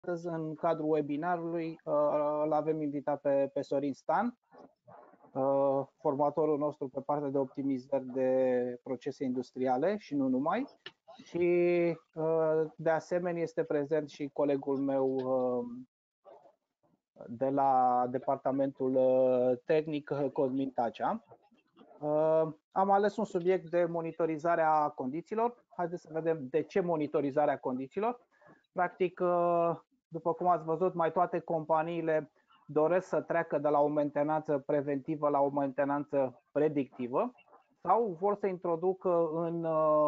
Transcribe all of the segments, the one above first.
Astăzi, în cadrul webinarului, îl avem invitat pe Sorin Stan, formatorul nostru pe partea de optimizări de procese industriale și nu numai. Și de asemenea este prezent și colegul meu de la departamentul tehnic, Cosmin Tacea. Am ales un subiect de monitorizare a condițiilor. Haideți să vedem de ce monitorizarea condițiilor. Practic, după cum ați văzut, mai toate companiile doresc să treacă de la o mentenanță preventivă la o mentenanță predictivă sau vor să introducă în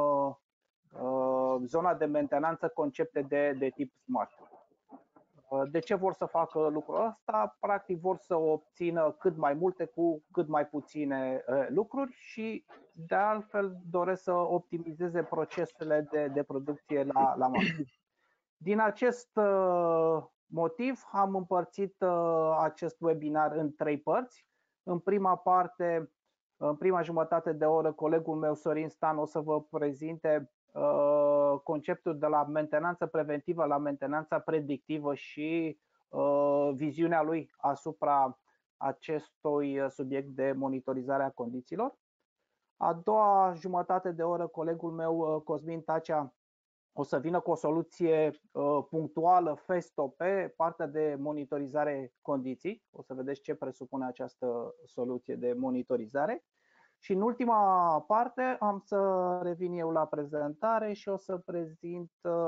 zona de mentenanță concepte de tip SMART. De ce vor să facă lucrul ăsta? Practic vor să obțină cât mai multe cu cât mai puține lucruri și de altfel doresc să optimizeze procesele de producție la maxim. Din acest motiv am împărțit acest webinar în 3 părți. În prima parte, în prima jumătate de oră, colegul meu Sorin Stan o să vă prezinte conceptul de la mentenanță preventivă la mentenanța predictivă și viziunea lui asupra acestui subiect de monitorizare a condițiilor. A doua jumătate de oră, colegul meu Cosmin Tacea o să vină cu o soluție punctuală, FESTO, pe partea de monitorizare condiții. O să vedeți ce presupune această soluție de monitorizare. Și în ultima parte am să revin eu la prezentare și o să prezint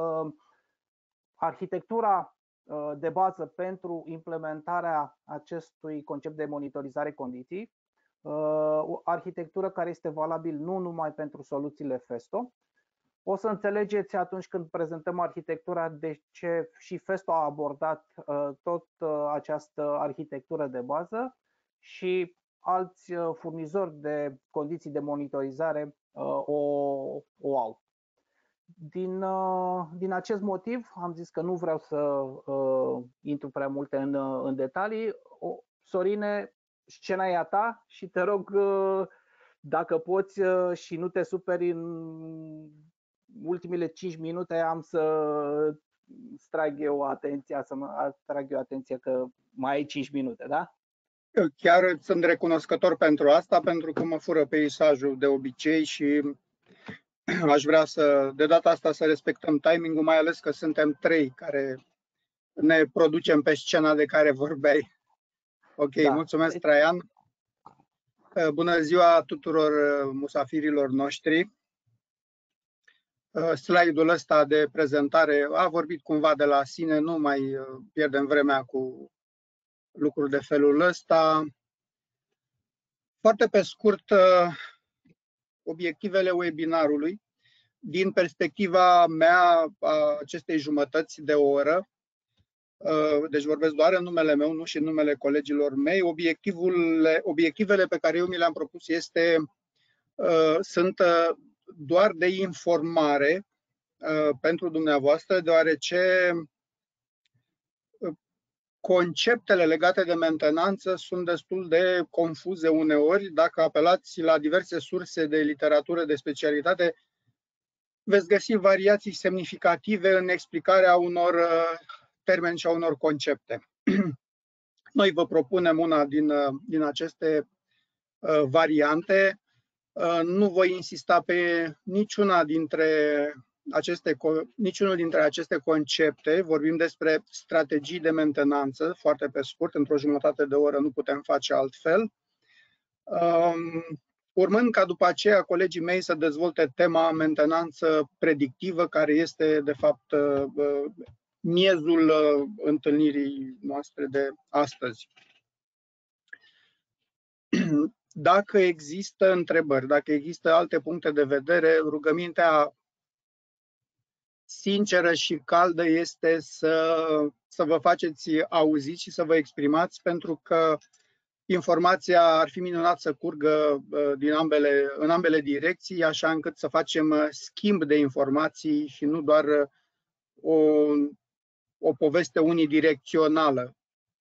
arhitectura de bază pentru implementarea acestui concept de monitorizare condiții. O arhitectură care este valabil nu numai pentru soluțiile FESTO. O să înțelegeți atunci când prezentăm arhitectura de ce și FESTO a abordat tot această arhitectură de bază și alți furnizori de condiții de monitorizare o au. Din acest motiv am zis că nu vreau să intru prea multe în detalii. Sorine, scena e a ta și te rog, dacă poți și nu te superi, în ultimele 5 minute am să trag eu atenția că mai ai 5 minute, da? Eu chiar sunt recunoscător pentru asta, pentru că mă fură peisajul de obicei și aș vrea de data asta să respectăm timingul, mai ales că suntem 3 care ne producem pe scena de care vorbeai. Ok, da. Mulțumesc, Traian. Bună ziua tuturor musafirilor noștri. Slide-ul ăsta de prezentare a vorbit cumva de la sine, nu mai pierdem vremea cu lucruri de felul ăsta. Foarte pe scurt, obiectivele webinarului, din perspectiva mea a acestei jumătăți de oră, deci vorbesc doar în numele meu, nu și în numele colegilor mei, obiectivele pe care eu mi le-am propus sunt doar de informare pentru dumneavoastră, deoarece conceptele legate de mentenanță sunt destul de confuze uneori. Dacă apelați la diverse surse de literatură de specialitate, veți găsi variații semnificative în explicarea unor termeni și a unor concepte. Noi vă propunem una din aceste variante. Nu voi insista pe niciunul dintre aceste concepte. Vorbim despre strategii de mentenanță, foarte pe scurt, într-o jumătate de oră nu putem face altfel. Urmând ca după aceea colegii mei să dezvolte tema mentenanță predictivă, care este de fapt miezul întâlnirii noastre de astăzi. Dacă există întrebări, dacă există alte puncte de vedere, rugămintea sinceră și caldă este să vă faceți auziți și să vă exprimați, pentru că informația ar fi minunat să curgă în ambele direcții, așa încât să facem schimb de informații și nu doar o poveste unidirecțională.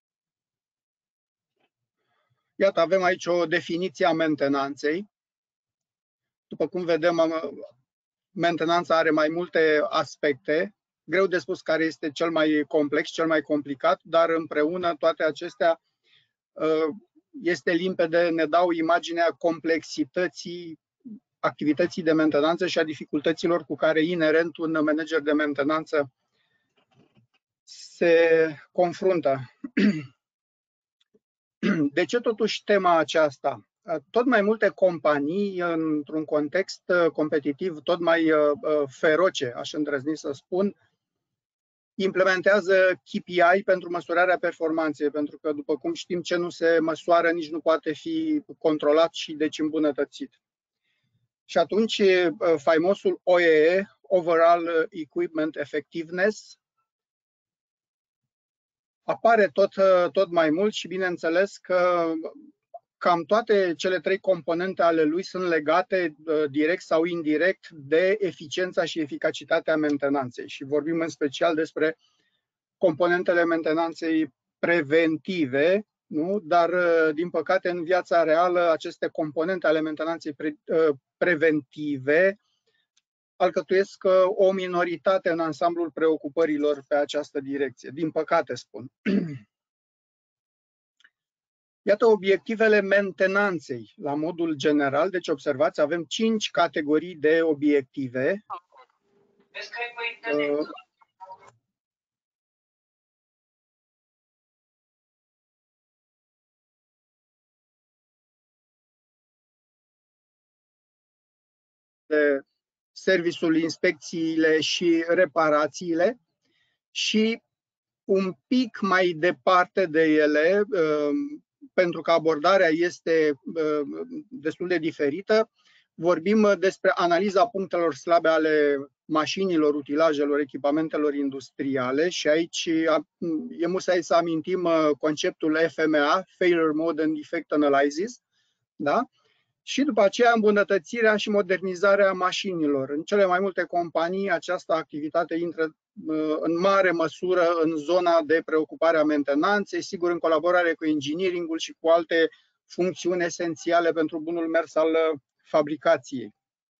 Iată, avem aici o definiție a mentenanței. După cum vedem, mentenanța are mai multe aspecte. greu de spus care este cel mai complex, cel mai complicat, dar împreună toate acestea este limpede, ne dau imaginea complexității activității de mentenanță și a dificultăților cu care inerent un manager de mentenanță se confruntă. De ce totuși tema aceasta? Tot mai multe companii, într-un context competitiv tot mai feroce, aș îndrăzni să spun, implementează KPI pentru măsurarea performanței, pentru că, după cum știm, ce nu se măsoară nici nu poate fi controlat și deci îmbunătățit. Și atunci, faimosul OEE, Overall Equipment Effectiveness, apare tot mai mult și bineînțeles că cam toate cele trei componente ale lui sunt legate direct sau indirect de eficiența și eficacitatea mentenanței. Și vorbim în special despre componentele mentenanței preventive, nu? Dar, din păcate, în viața reală, aceste componente ale mentenanței preventive alcătuiesc o minoritate în ansamblul preocupărilor pe această direcție. Din păcate, spun. Iată obiectivele mentenanței la modul general. Deci, observați, avem 5 categorii de obiective. De serviciul, inspecțiile și reparațiile și un pic mai departe de ele, pentru că abordarea este destul de diferită, vorbim despre analiza punctelor slabe ale mașinilor, utilajelor, echipamentelor industriale și aici e musai să amintim conceptul FMA, Failure Mode and Defect Analysis, da? Și după aceea îmbunătățirea și modernizarea mașinilor. În cele mai multe companii această activitate intră în mare măsură în zona de preocupare a mentenanței, sigur în colaborare cu engineering-ul și cu alte funcțiuni esențiale pentru bunul mers al fabricației.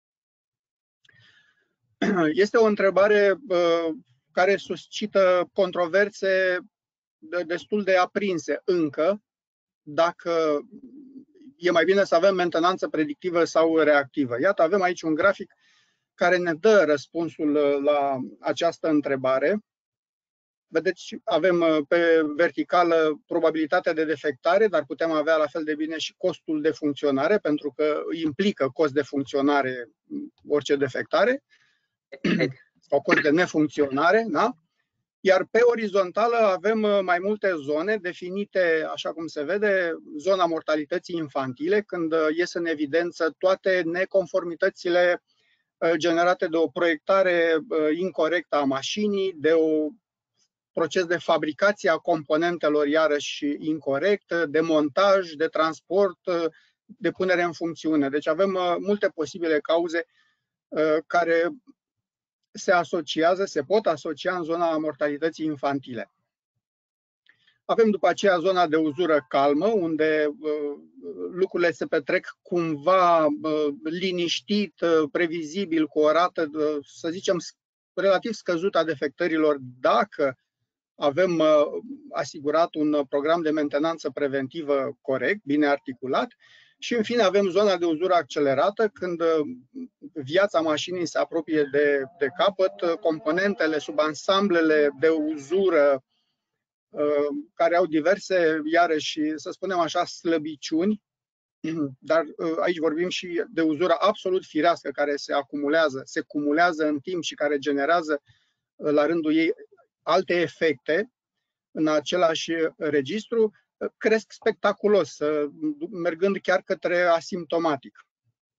Este o întrebare care suscită controverse destul de aprinse încă, dacă e mai bine să avem mentenanță predictivă sau reactivă. Iată, avem aici un grafic care ne dă răspunsul la această întrebare. Vedeți, avem pe verticală probabilitatea de defectare, dar putem avea la fel de bine și costul de funcționare, pentru că implică cost de funcționare orice defectare sau cost de nefuncționare, da? Iar pe orizontală avem mai multe zone definite, așa cum se vede, zona mortalității infantile, când ies în evidență toate neconformitățile generate de o proiectare incorectă a mașinii, de un proces de fabricație a componentelor iarăși incorrect, de montaj, de transport, de punere în funcțiune. Deci avem multe posibile cauze care se pot asocia în zona mortalității infantile. Avem după aceea zona de uzură calmă, unde lucrurile se petrec cumva liniștit, previzibil, cu o rată, să zicem, relativ scăzută a defectărilor, dacă avem asigurat un program de mentenanță preventivă corect, bine articulat. Și, în fine, avem zona de uzură accelerată, când viața mașinii se apropie de capăt, componentele, subansamblele de uzură, care au diverse, iarăși, să spunem așa, slăbiciuni, dar aici vorbim și de uzură absolut firească, care se cumulează în timp și care generează, la rândul ei, alte efecte în același registru, cresc spectaculos, mergând chiar către asimptomatic.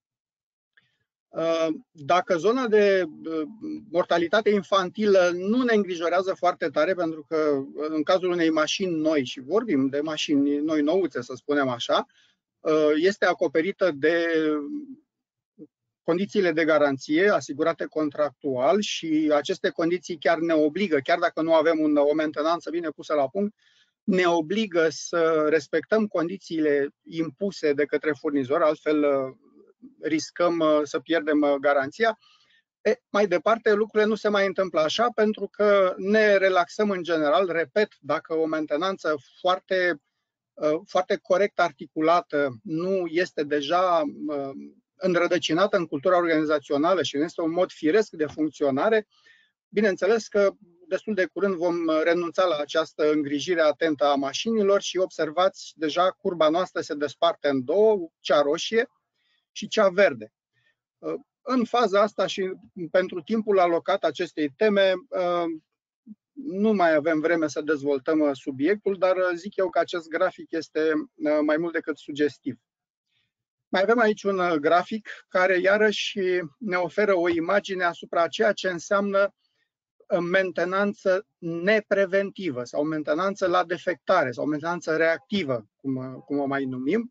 Dacă zona de mortalitate infantilă nu ne îngrijorează foarte tare, pentru că în cazul unei mașini noi, și vorbim de mașini noi nouțe, să spunem așa, este acoperită de condițiile de garanție asigurate contractual și aceste condiții chiar ne obligă, chiar dacă nu avem o mentenanță bine pusă la punct, ne obligă să respectăm condițiile impuse de către furnizor, altfel riscăm să pierdem garanția. Mai departe, lucrurile nu se mai întâmplă așa pentru că ne relaxăm în general. Repet, dacă o mentenanță foarte corect articulată nu este deja înrădăcinată în cultura organizațională și nu este un mod firesc de funcționare, bineînțeles că destul de curând vom renunța la această îngrijire atentă a mașinilor și observați, deja curba noastră se desparte în două, cea roșie și cea verde. În faza asta și pentru timpul alocat acestei teme, nu mai avem vreme să dezvoltăm subiectul, dar zic eu că acest grafic este mai mult decât sugestiv. Mai avem aici un grafic care iarăși ne oferă o imagine asupra ceea ce înseamnă mentenanță nepreventivă sau mentenanță la defectare sau mentenanță reactivă, cum o mai numim.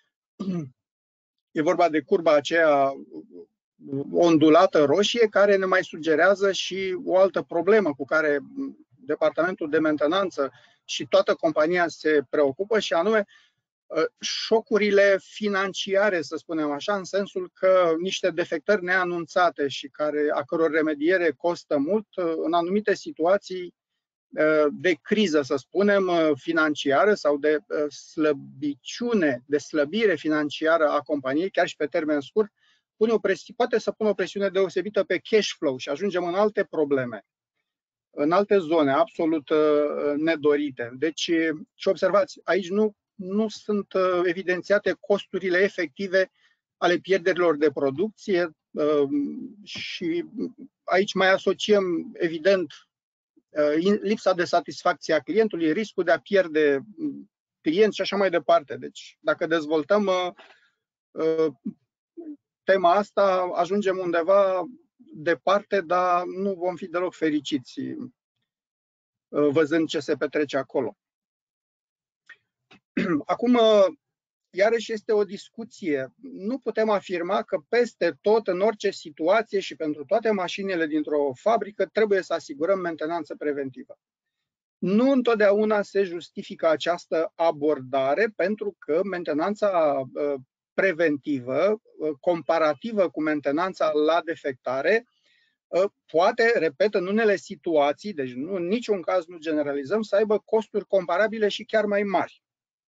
E vorba de curba aceea ondulată roșie, care ne mai sugerează și o altă problemă cu care departamentul de mentenanță și toată compania se preocupă, și anume șocurile financiare, să spunem așa, în sensul că niște defectări neanunțate și a căror remediere costă mult, în anumite situații de criză, să spunem, financiară sau de slăbiciune, de slăbire financiară a companiei, chiar și pe termen scurt, poate să pună o presiune deosebită pe cash flow și ajungem în alte probleme, în alte zone absolut nedorite. Deci, și observați, aici nu sunt evidențiate costurile efective ale pierderilor de producție și aici mai asociem, evident, lipsa de satisfacție a clientului, riscul de a pierde clienți și așa mai departe. Deci, dacă dezvoltăm tema asta, ajungem undeva departe, dar nu vom fi deloc fericiți văzând ce se petrece acolo. Acum, iarăși este o discuție. Nu putem afirma că peste tot, în orice situație și pentru toate mașinile dintr-o fabrică, trebuie să asigurăm mentenanță preventivă. Nu întotdeauna se justifică această abordare, pentru că mentenanța preventivă, comparativă cu mentenanța la defectare, poate, repet, în unele situații, deci în niciun caz nu generalizăm, să aibă costuri comparabile și chiar mai mari.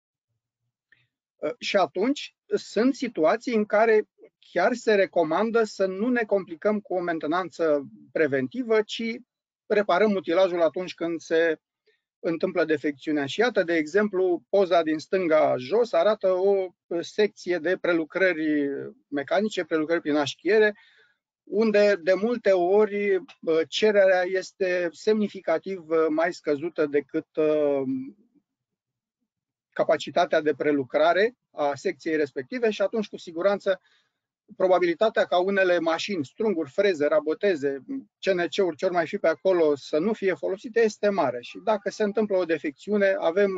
Și atunci sunt situații în care chiar se recomandă să nu ne complicăm cu o mentenanță preventivă, ci reparăm utilajul atunci când se întâmplă defecțiunea. Și iată, de exemplu, poza din stânga jos arată o secție de prelucrări mecanice, prelucrări prin așchiere, unde de multe ori cererea este semnificativ mai scăzută decât capacitatea de prelucrare a secției respective și atunci, cu siguranță, probabilitatea ca unele mașini, strunguri, freze, raboteze, CNC-uri, ce ori mai fi pe acolo, să nu fie folosite, este mare. Și dacă se întâmplă o defecțiune, avem,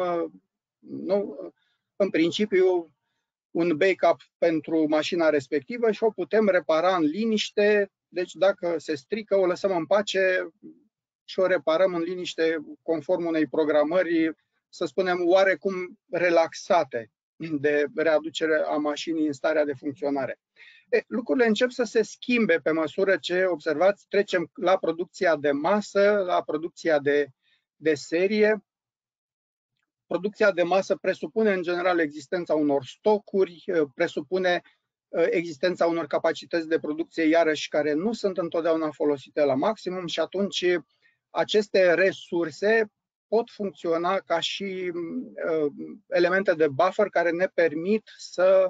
în principiu, un backup pentru mașina respectivă și o putem repara în liniște. Deci dacă se strică, o lăsăm în pace și o reparăm în liniște conform unei programări, să spunem, oarecum relaxate de readucere a mașinii în starea de funcționare. Lucrurile încep să se schimbe pe măsură ce, observați, trecem la producția de masă, la producția de serie. Producția de masă presupune în general existența unor stocuri, presupune existența unor capacități de producție, iarăși, care nu sunt întotdeauna folosite la maximum și atunci aceste resurse pot funcționa ca și elemente de buffer care ne permit să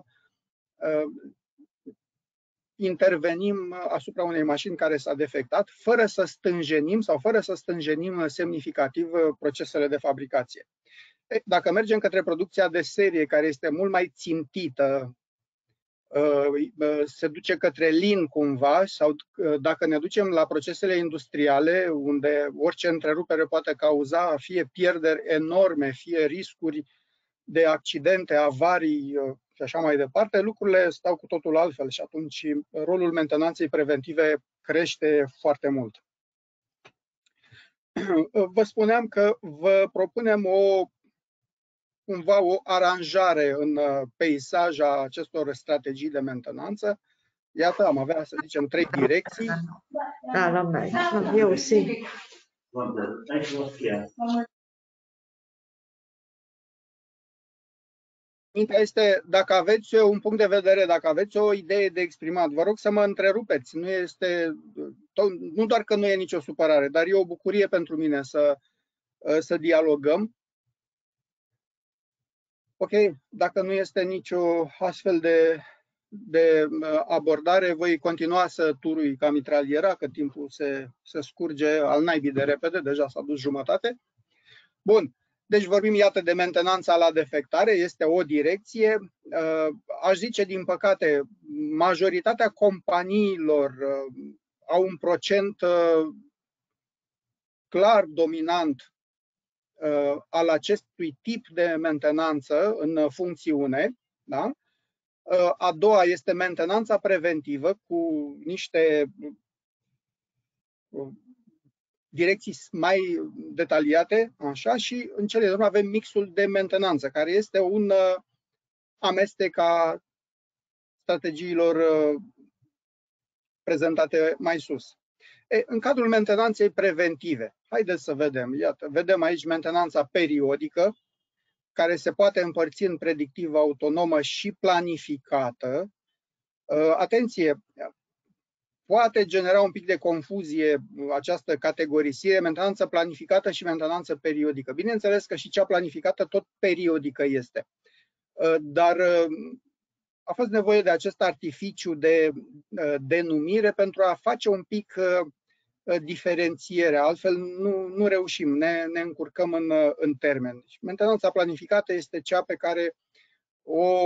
intervenim asupra unei mașini care s-a defectat, fără să stânjenim sau fără să stânjenim semnificativ procesele de fabricație. Dacă mergem către producția de serie, care este mult mai țintită, se duce către lean cumva, sau dacă ne ducem la procesele industriale, unde orice întrerupere poate cauza fie pierderi enorme, fie riscuri de accidente, avarii și așa mai departe, lucrurile stau cu totul altfel și atunci rolul mentenanței preventive crește foarte mult. Vă spuneam că vă propunem cumva o aranjare în peisaj a acestor strategii de mentenanță. Iată, am avea, să zicem, 3 direcții. Làm lại làm nhiều xin. Mintea este, dacă aveți un punct de vedere, dacă aveți o idee de exprimat, vă rog să mă întrerupeți. Nu doar că nu e nicio supărare, dar e o bucurie pentru mine să dialogăm. Ok, dacă nu este nicio astfel de abordare, voi continua să turui ca mitraliera, că timpul se scurge al naibii de repede, deja s-a dus jumătate. Bun, deci vorbim, iată, de mentenanța la defectare, este o direcție. Aș zice, din păcate, majoritatea companiilor au un procent clar dominant al acestui tip de mentenanță în funcțiune. Da? A doua este mentenanța preventivă cu niște direcții mai detaliate, așa, și în cele din urmă avem mixul de mentenanță, care este un amestec a strategiilor prezentate mai sus. În cadrul mentenanței preventive, haideți să vedem, iată, vedem aici mentenanța periodică, care se poate împărți în predictivă, autonomă și planificată. Atenție, poate genera un pic de confuzie această categorisire, mentenanță planificată și mentenanță periodică. Bineînțeles că și cea planificată tot periodică este. Dar a fost nevoie de acest artificiu de denumire pentru a face un pic diferențiere, altfel nu reușim, ne încurcăm în termeni. Mentenanța planificată este cea pe care o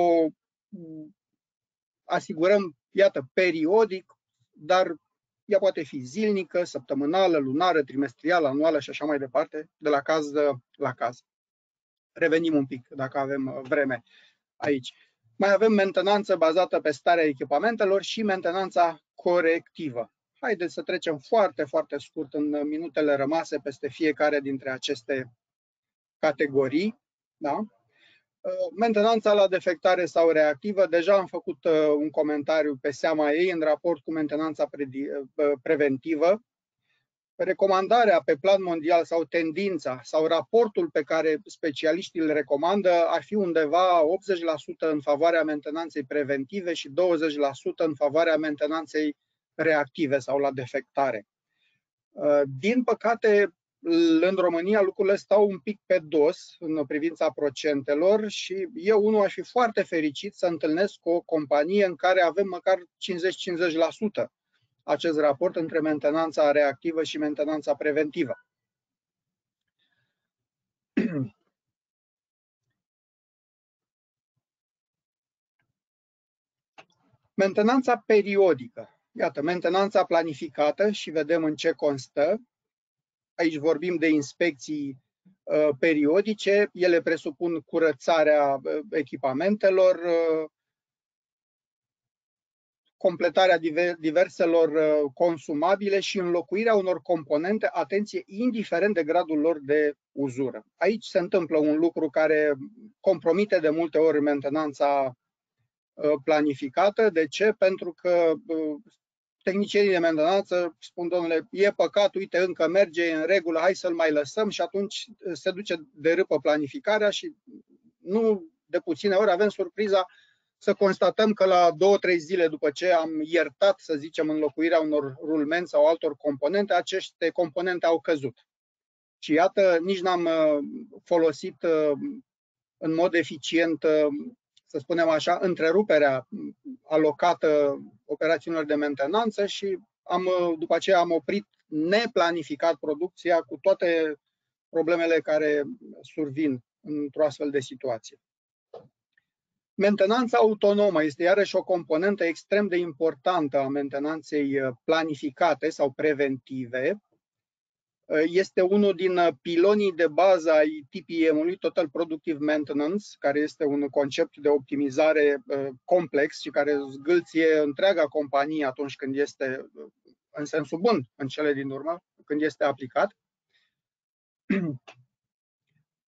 asigurăm, iată, periodic, dar ea poate fi zilnică, săptămânală, lunară, trimestrială, anuală și așa mai departe, de la caz la caz. Revenim un pic, dacă avem vreme aici. Mai avem mentenanță bazată pe starea echipamentelor și mentenanța corectivă. Haideți să trecem foarte, foarte scurt în minutele rămase peste fiecare dintre aceste categorii. Da? Mentenanța la defectare sau reactivă, deja am făcut un comentariu pe seama ei în raport cu mentenanța preventivă. Recomandarea pe plan mondial sau tendința sau raportul pe care specialiștii îl recomandă ar fi undeva 80% în favoarea mentenanței preventive și 20% în favoarea mentenanței reactive sau la defectare. Din păcate, în România lucrurile stau un pic pe dos în privința procentelor și eu unul aș fi foarte fericit să întâlnesc o companie în care avem măcar 50-50% acest raport între mentenanța reactivă și mentenanța preventivă. Mentenanța periodică. Iată, mentenanța planificată și vedem în ce constă. Aici vorbim de inspecții periodice, ele presupun curățarea echipamentelor, completarea diverselor consumabile și înlocuirea unor componente, atenție, indiferent de gradul lor de uzură. Aici se întâmplă un lucru care compromite de multe ori mentenanța planificată. De ce? Pentru că tehnicienii de mentenanță spun, domnule, e păcat, uite, încă merge, e în regulă, hai să-l mai lăsăm, și atunci se duce de râpă planificarea și nu de puține ori avem surpriza să constatăm că la 2-3 zile după ce am iertat, să zicem, înlocuirea unor rulmenți sau altor componente, aceste componente au căzut. Și iată, nici n-am folosit în mod eficient, să spunem așa, întreruperea alocată operațiunilor de mentenanță și după aceea am oprit neplanificat producția cu toate problemele care survin într-o astfel de situație. Mentenanța autonomă este iarăși o componentă extrem de importantă a mentenanței planificate sau preventive. Este unul din pilonii de bază ai TPM-ului, Total Productive Maintenance, care este un concept de optimizare complex și care zgâlție întreaga companie atunci când este, în sensul bun, în cele din urmă, când este aplicat.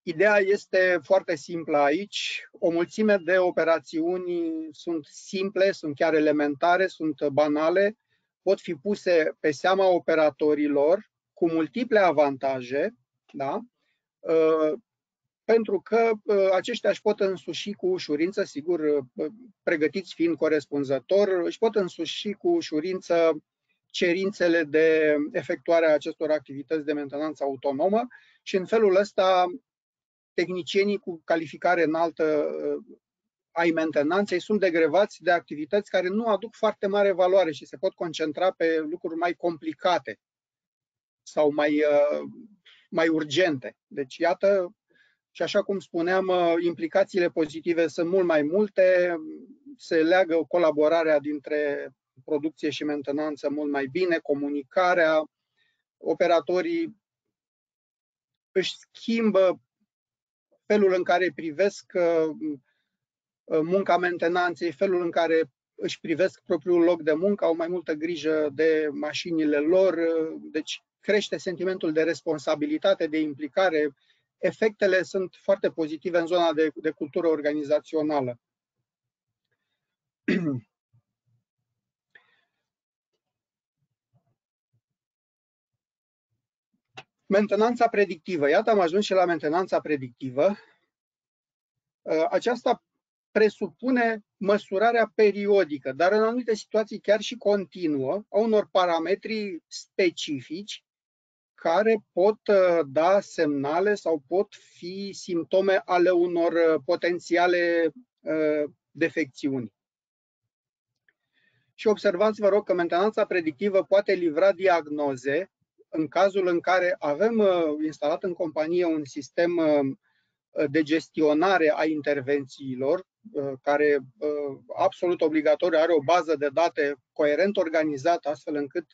Ideea este foarte simplă aici. O mulțime de operațiuni sunt simple, sunt chiar elementare, sunt banale, pot fi puse pe seama operatorilor cu multiple avantaje, da? Pentru că aceștia își pot însuși cu ușurință, sigur, pregătiți fiind corespunzător, își pot însuși cu ușurință cerințele de efectuare a acestor activități de mentenanță autonomă și în felul ăsta tehnicienii cu calificare înaltă ai mentenanței sunt degrevați de activități care nu aduc foarte mare valoare și se pot concentra pe lucruri mai complicate sau mai urgente. Deci, iată, și așa cum spuneam, implicațiile pozitive sunt mult mai multe, se leagă colaborarea dintre producție și mentenanță mult mai bine, comunicarea, operatorii își schimbă felul în care privesc munca mentenanței, felul în care își privesc propriul loc de muncă, au mai multă grijă de mașinile lor, deci crește sentimentul de responsabilitate, de implicare. Efectele sunt foarte pozitive în zona de cultură organizațională. Mentenanța predictivă. Iată, am ajuns și la mentenanța predictivă. Aceasta presupune măsurarea periodică, dar în anumite situații chiar și continuă, a unor parametri specifici care pot da semnale sau pot fi simptome ale unor potențiale defecțiuni. Și observați, vă rog, că mentenanța predictivă poate livra diagnoze în cazul în care avem instalat în companie un sistem de gestionare a intervențiilor, care absolut obligatoriu are o bază de date coerent organizată, astfel încât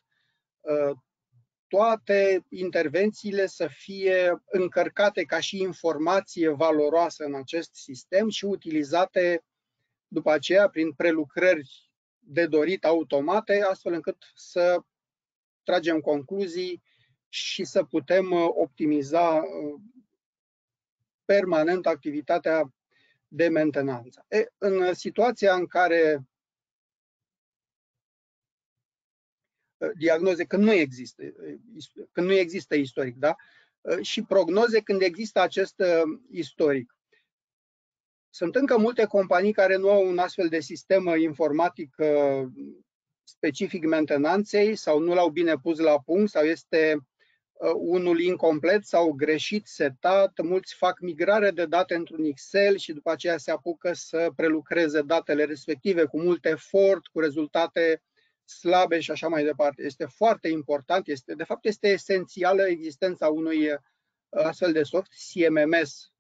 toate intervențiile să fie încărcate ca și informație valoroasă în acest sistem și utilizate după aceea prin prelucrări de dorit automate, astfel încât să tragem concluzii și să putem optimiza permanent activitatea de mentenanță. În situația în care diagnoze când nu există istoric, da? Și prognoze când există acest istoric. Sunt încă multe companii care nu au un astfel de sistem informatic specific mentenanței sau nu l-au bine pus la punct sau este unul incomplet sau greșit setat. Mulți fac migrare de date într-un Excel și după aceea se apucă să prelucreze datele respective cu mult efort, cu rezultate slabe și așa mai departe. Este foarte important, de fapt este esențială existența unui astfel de soft, CMMS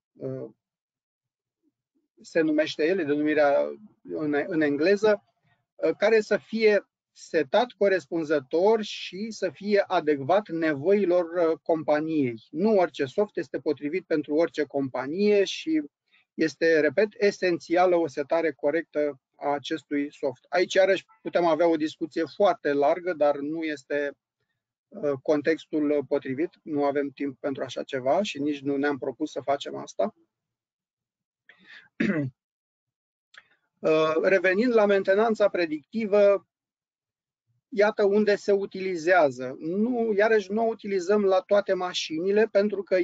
se numește el, denumirea în engleză, care să fie setat corespunzător și să fie adecvat nevoilor companiei. Nu orice soft este potrivit pentru orice companie și este, repet, esențială o setare corectă a acestui soft. Aici iarăși putem avea o discuție foarte largă, dar nu este contextul potrivit, nu avem timp pentru așa ceva și nici nu ne-am propus să facem asta. Revenind la mentenanța predictivă, iată unde se utilizează. Iarăși nu o utilizăm la toate mașinile pentru că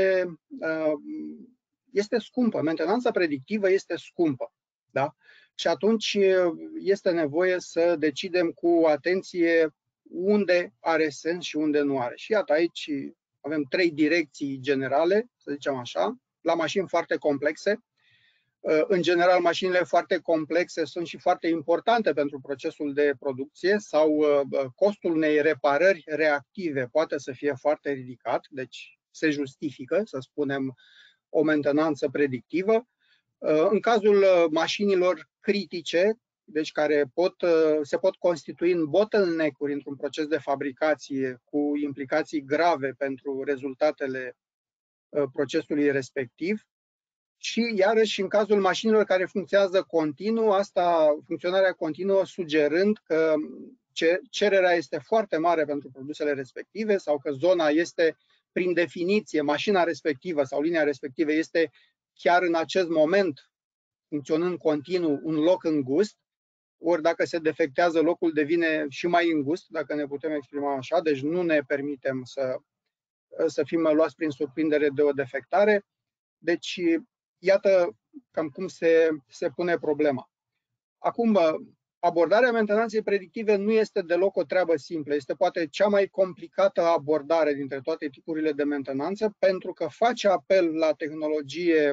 este scumpă. Mentenanța predictivă este scumpă. Da? Și atunci este nevoie să decidem cu atenție unde are sens și unde nu are. Și iată, aici avem 3 direcții generale, să zicem așa, la mașini foarte complexe. În general, mașinile foarte complexe sunt și foarte importante pentru procesul de producție sau costul unei reparări reactive poate să fie foarte ridicat, deci se justifică, să spunem, o mentenanță predictivă. În cazul mașinilor critice, deci care se pot constitui în bottleneck-uri într-un proces de fabricație cu implicații grave pentru rezultatele procesului respectiv, și iarăși în cazul mașinilor care funcționează continuu, funcționarea continuă sugerând că cererea este foarte mare pentru produsele respective sau că zona este prin definiție, mașina respectivă sau linia respectivă este chiar în acest moment, funcționând continuu, un loc îngust, ori dacă se defectează, locul devine și mai îngust, dacă ne putem exprima așa, deci nu ne permitem să fim luați prin surprindere de o defectare. Deci, iată cam cum se pune problema. Acum, abordarea mentenanței predictive nu este deloc o treabă simplă. Este poate cea mai complicată abordare dintre toate tipurile de mentenanță, pentru că face apel la tehnologie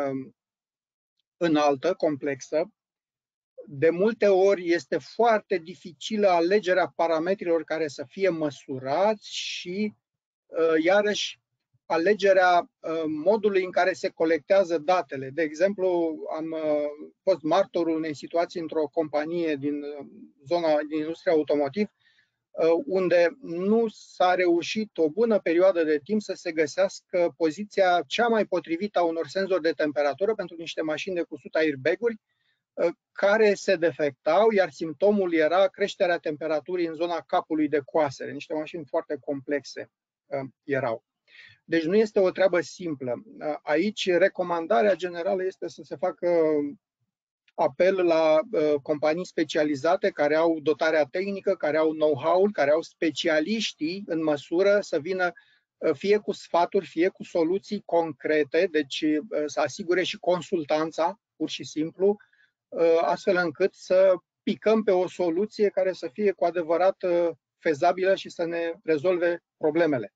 înaltă, complexă. De multe ori este foarte dificilă alegerea parametrilor care să fie măsurați și, iarăși, alegerea modului în care se colectează datele. De exemplu, am fost martorul unei situații într-o companie din industria automotiv, unde nu s-a reușit o bună perioadă de timp să se găsească poziția cea mai potrivită a unor senzori de temperatură pentru niște mașini de cusut airbag-uri care se defectau, iar simptomul era creșterea temperaturii în zona capului de coasere. Niște mașini foarte complexe erau. Deci nu este o treabă simplă. Aici recomandarea generală este să se facă apel la companii specializate care au dotarea tehnică, care au know-how-ul, care au specialiștii în măsură să vină fie cu sfaturi, fie cu soluții concrete, deci să asigure și consultanța, pur și simplu, astfel încât să picăm pe o soluție care să fie cu adevărat fezabilă și să ne rezolve problemele.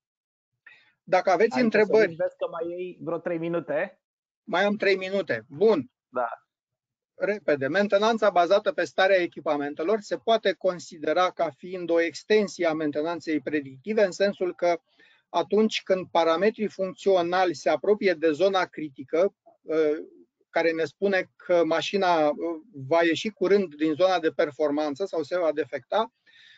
Dacă aveți întrebări... Vezi că mai iei vreo 3 minute? Mai am 3 minute. Bun. Da. Repede. Mentenanța bazată pe starea echipamentelor se poate considera ca fiind o extensie a mentenanței predictive, în sensul că atunci când parametrii funcționali se apropie de zona critică, care ne spune că mașina va ieși curând din zona de performanță sau se va defecta,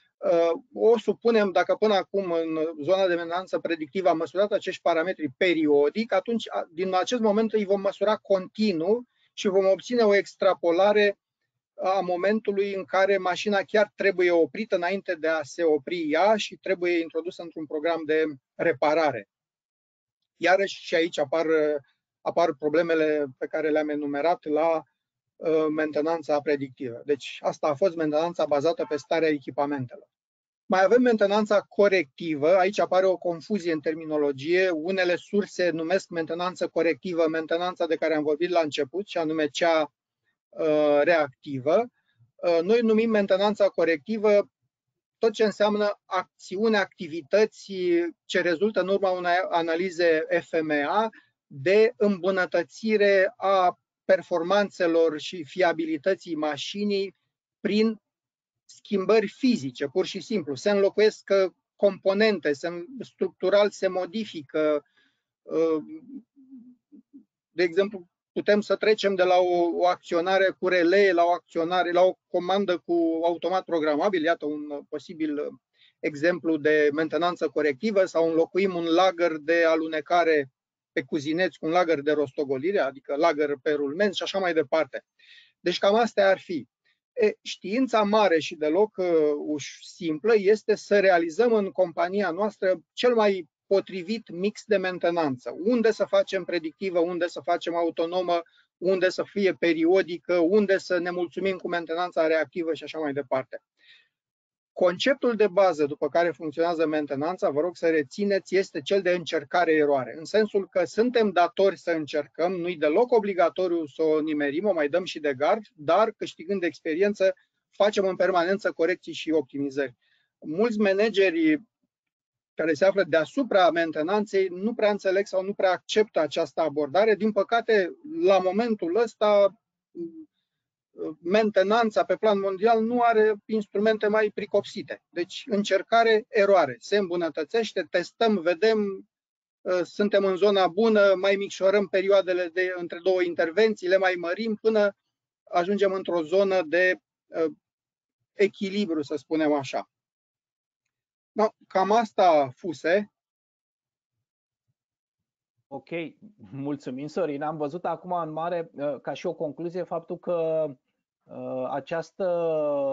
o supunem, dacă până acum în zona de mentenanță predictivă am măsurat acești parametri periodic, atunci din acest moment îi vom măsura continuu și vom obține o extrapolare a momentului în care mașina chiar trebuie oprită înainte de a se opri ea și trebuie introdusă într-un program de reparare. Iarăși și aici apar problemele pe care le-am enumerat la mentenanța predictivă. Deci asta a fost mentenanța bazată pe starea echipamentelor. Mai avem mentenanța corectivă. Aici apare o confuzie în terminologie. Unele surse numesc mentenanță corectivă mentenanța de care am vorbit la început, și anume cea reactivă. Noi numim mentenanța corectivă tot ce înseamnă acțiune, activități ce rezultă în urma unei analize FMEA de îmbunătățire a performanțelor și fiabilității mașinii prin schimbări fizice, pur și simplu. Se înlocuiesc componente, structural se modifică. De exemplu, putem să trecem de la o acționare cu relee la o comandă cu automat programabil, iată un posibil exemplu de mentenanță corectivă, sau înlocuim un lagăr de alunecare pe cuzineți cu un lagăr de rostogolire, adică lagăr pe rulmenți și așa mai departe. Deci cam astea ar fi. Știința mare și deloc simplă este să realizăm în compania noastră cel mai potrivit mix de mentenanță. Unde să facem predictivă, unde să facem autonomă, unde să fie periodică, unde să ne mulțumim cu mentenanța reactivă și așa mai departe. Conceptul de bază după care funcționează mentenanța, vă rog să rețineți, este cel de încercare-eroare, în sensul că suntem datori să încercăm, nu-i deloc obligatoriu să o nimerim, o mai dăm și de gard, dar câștigând experiență facem în permanență corecții și optimizări. Mulți manageri care se află deasupra mentenanței nu prea înțeleg sau nu prea acceptă această abordare. Din păcate, la momentul ăsta, mentenanța pe plan mondial nu are instrumente mai pricopsite. Deci încercare, eroare. Se îmbunătățește, testăm, vedem, suntem în zona bună, mai micșorăm perioadele între două intervenții, le mai mărim până ajungem într-o zonă de echilibru, să spunem așa. No, cam asta fuse. Ok, mulțumim, Sorin. Am văzut acum în mare, ca și o concluzie, faptul că această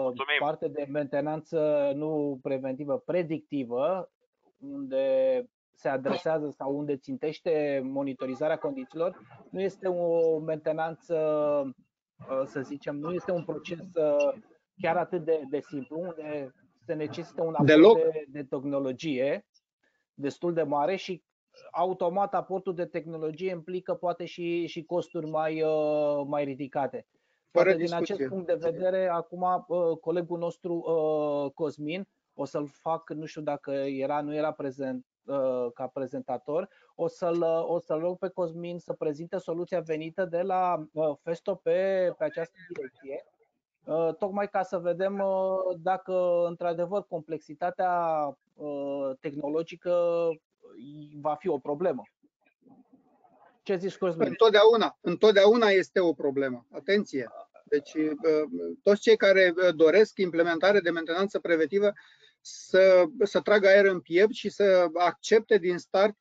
parte de mentenanță nu preventivă, predictivă, unde se adresează sau unde țintește monitorizarea condițiilor, nu este o mentenanță, să zicem, nu este un proces chiar atât de simplu, unde se necesită un aport de tehnologie destul de mare și automat aportul de tehnologie implică poate și costuri mai ridicate. Poate din acest punct de vedere, acum colegul nostru Cosmin, o să-l fac, nu știu dacă nu era prezent ca prezentator, o să-l rog pe Cosmin să prezinte soluția venită de la Festo pe această direcție, tocmai ca să vedem dacă într-adevăr complexitatea tehnologică va fi o problemă. Ce zici, Cosmin? Întotdeauna este o problemă. Atenție! Deci toți cei care doresc implementare de mentenanță preventivă să tragă aer în piept și să accepte din start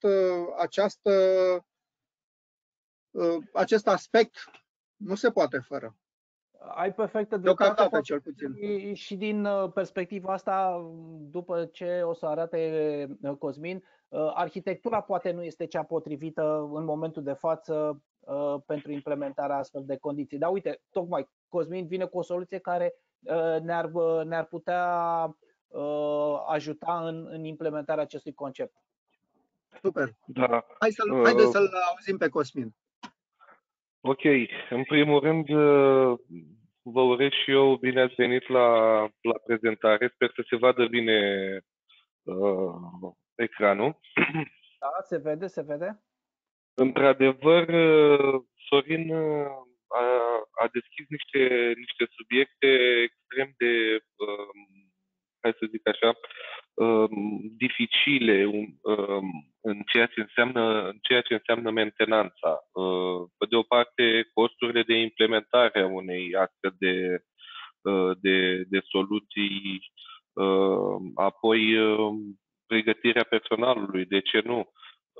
acest aspect. Nu se poate fără. Ai perfectă dreptate. Deocamdată, cel puțin. Și din perspectiva asta, după ce o să arate Cosmin, arhitectura poate nu este cea potrivită în momentul de față pentru implementarea astfel de condiții. Dar uite, tocmai Cosmin vine cu o soluție care ne-ar putea ajuta în implementarea acestui concept. Super. Da. Haideți să-l auzim pe Cosmin. Ok. În primul rând, vă urez și eu bine ați venit la prezentare. Sper să se vadă bine ecranul. Da, se vede. Într-adevăr, Sorin a deschis niște subiecte extrem de, hai să zic așa, dificile în ceea ce înseamnă mentenanța. Pe de o parte, costurile de implementare a unei astfel de soluții, apoi pregătirea personalului, de ce nu,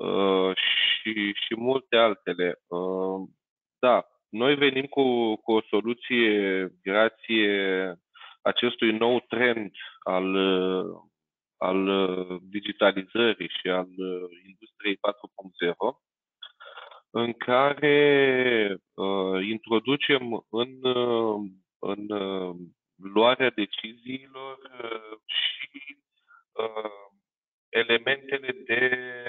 și multe altele. Da, noi venim cu o soluție grație acestui nou trend al digitalizării și al industriei 4.0, în care introducem în luarea deciziilor și elementele de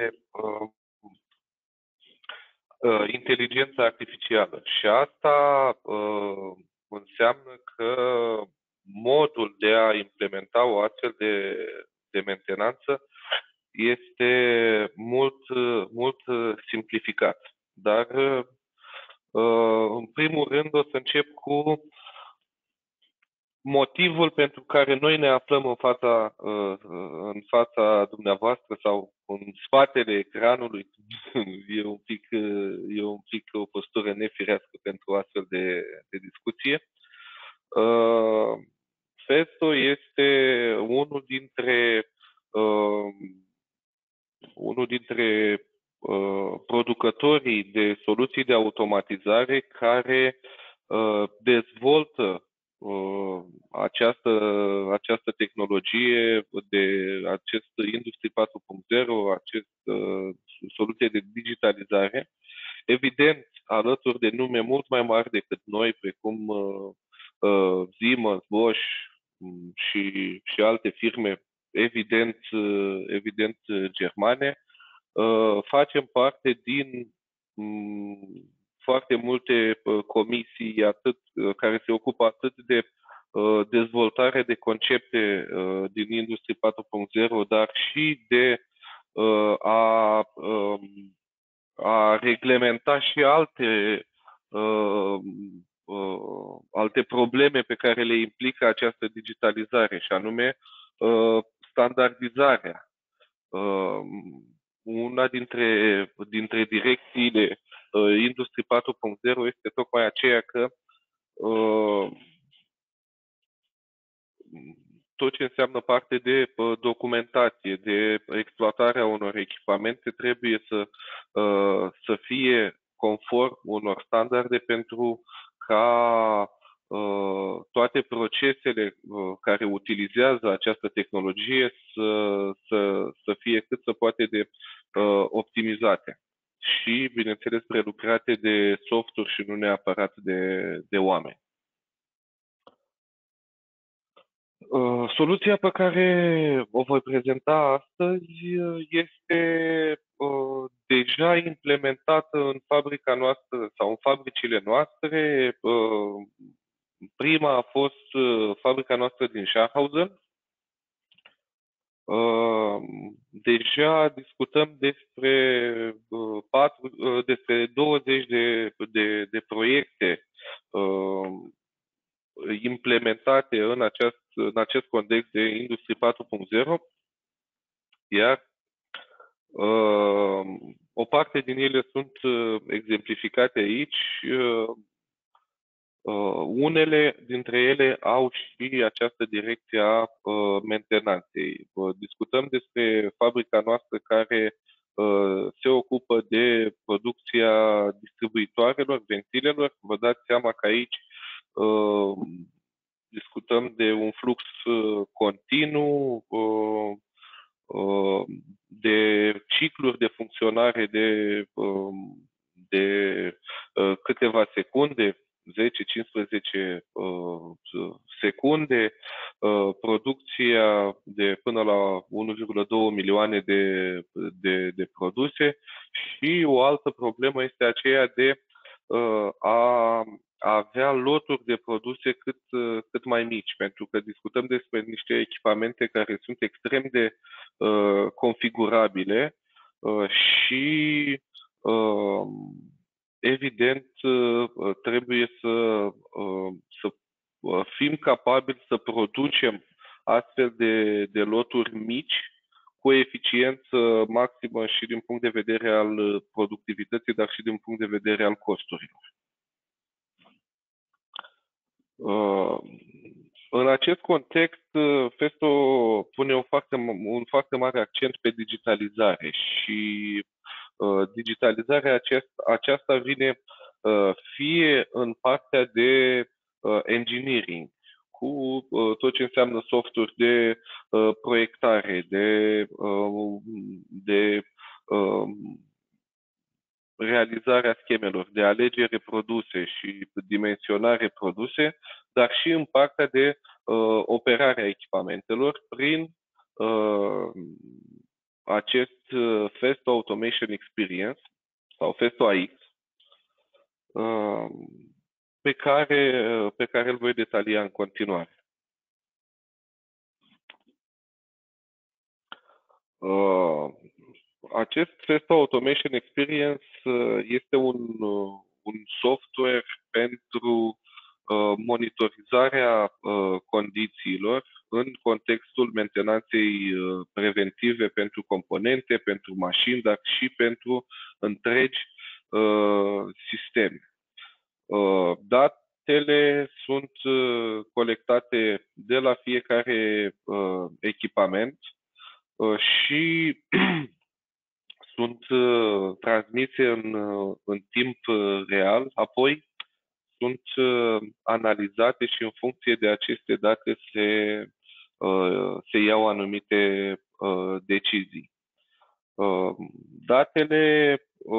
inteligență artificială. Și asta înseamnă că modul de a implementa o astfel de mentenanță este mult simplificat. Dar, în primul rând, o să încep cu motivul pentru care noi ne aflăm în fața dumneavoastră sau în spatele ecranului. E un pic o postură nefirească pentru astfel de discuție. Festo este unul dintre producătorii de soluții de automatizare care dezvoltă această tehnologie de acest Industrie 4.0, soluție de digitalizare, evident alături de nume mult mai mari decât noi, precum Siemens, Bosch și alte firme evident germane. Facem parte din foarte multe comisii care se ocupă atât de dezvoltare de concepte din Industrie 4.0, dar și de a reglementa și alte probleme pe care le implică această digitalizare, și anume standardizarea. Una dintre direcțiile Industrie 4.0 este tocmai aceea că tot ce înseamnă parte de documentație, de exploatarea unor echipamente trebuie să fie conform unor standarde pentru ca toate procesele care utilizează această tehnologie să fie cât se poate de optimizate și, bineînțeles, prelucrate de softuri și nu neapărat de oameni. Soluția pe care o voi prezenta astăzi este deja implementată în fabrica noastră sau în fabricile noastre. Prima a fost fabrica noastră din Schaffhausen. Deja discutăm despre 20 de proiecte implementate în acest context de Industrie 4.0, iar o parte din ele sunt exemplificate aici. Unele dintre ele au și această direcție a mentenanței. Discutăm despre fabrica noastră care se ocupă de producția distribuitoarelor, ventilelor. Vă dați seama că aici discutăm de un flux continuu, de cicluri de funcționare de câteva secunde, 10-15 secunde, producția de până la 1,2 milioane de produse și o altă problemă este aceea de a avea loturi de produse cât mai mici, pentru că discutăm despre niște echipamente care sunt extrem de configurabile și evident trebuie să fim capabili să producem astfel de loturi mici cu eficiență maximă și din punct de vedere al productivității, dar și din punct de vedere al costurilor. În acest context, Festo pune un foarte mare accent pe digitalizare și digitalizarea aceasta vine fie în partea de engineering, cu tot ce înseamnă softuri de proiectare, de realizarea schemelor, de alegere produse și dimensionare produse, dar și în partea de operare a echipamentelor prin acest Festo Automation Experience sau Festo AX, pe care îl voi detalia în continuare. Acest Festo Automation Experience este un software pentru monitorizarea condițiilor în contextul mentenanței preventive pentru componente, pentru mașini, dar și pentru întregi sisteme. Datele sunt colectate de la fiecare echipament și sunt transmise în timp real, apoi sunt analizate și în funcție de aceste date se iau anumite decizii. Datele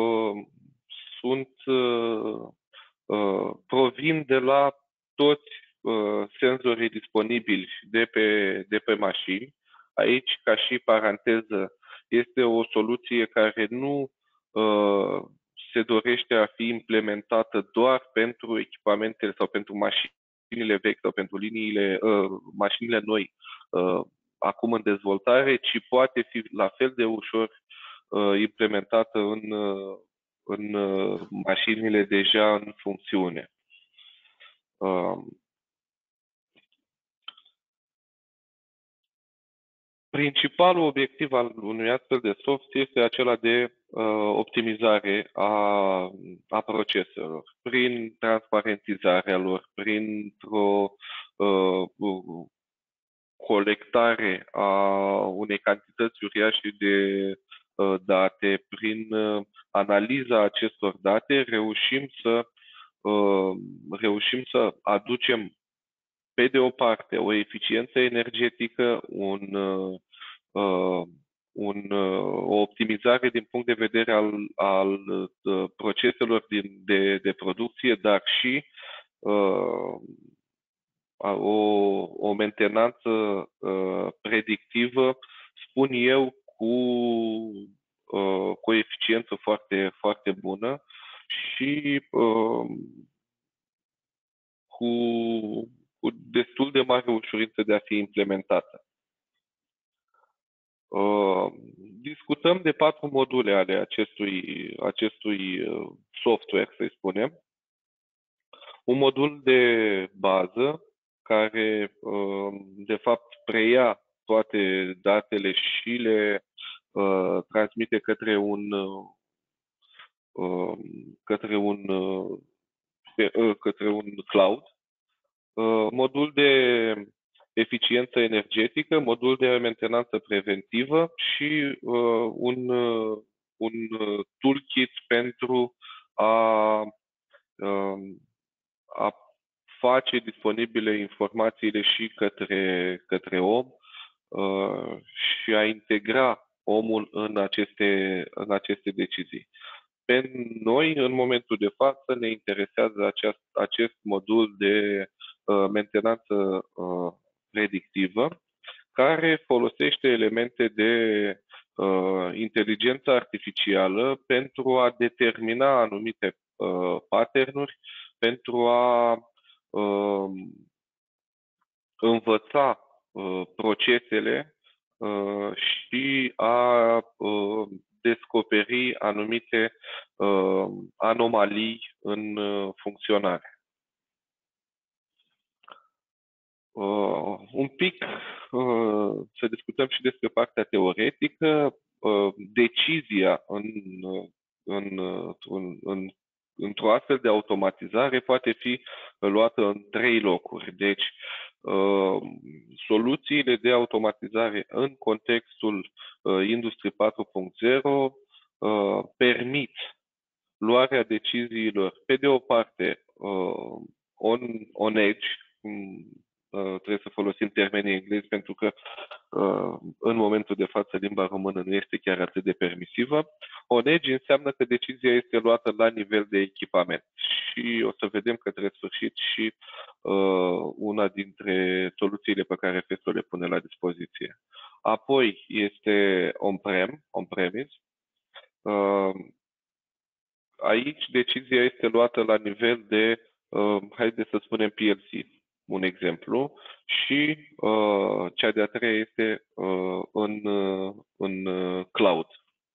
provin de la toți senzorii disponibili de pe mașini. Aici, ca și paranteză, este o soluție care nu se dorește a fi implementată doar pentru echipamentele sau pentru mașinile vechi sau pentru mașinile noi acum în dezvoltare, ci poate fi la fel de ușor implementată în mașinile deja în funcțiune. Principalul obiectiv al unui astfel de soft este acela de optimizare a proceselor, prin transparentizarea lor, printr-o colectare a unei cantități uriașe de date, prin analiza acestor date, reușim să reușim să aducem, pe de o parte, o eficiență energetică, o optimizare din punct de vedere al proceselor de producție, dar și o mentenanță predictivă, spun eu, cu o eficiență foarte, foarte bună și cu destul de mare ușurință de a fi implementată. Discutăm de 4 module ale acestui software, să-i spunem. Un modul de bază care, de fapt, preia toate datele și le transmite către un cloud. Modul de eficiență energetică, modul de mentenanță preventivă și un toolkit pentru a face disponibile informațiile și către om și a integra omul în aceste decizii. Pe noi, în momentul de față, ne interesează acest modul de mentenanță predictivă, care folosește elemente de inteligență artificială pentru a determina anumite pattern-uri, pentru a învăța procesele și a descoperi anumite anomalii în funcționare. Un pic să discutăm și despre partea teoretică. Decizia într-o astfel de automatizare poate fi luată în 3 locuri. Deci, soluțiile de automatizare în contextul Industrie 4.0 permit luarea deciziilor, pe de o parte, on edge, trebuie să folosim termenii englezi pentru că în momentul de față limba română nu este chiar atât de permisivă. On edge înseamnă că decizia este luată la nivel de echipament și o să vedem către sfârșit și una dintre soluțiile pe care FESTO le pune la dispoziție. Apoi este on-premise. Aici decizia este luată la nivel de, haideți să spunem PLC, un exemplu, și cea de-a treia este în cloud.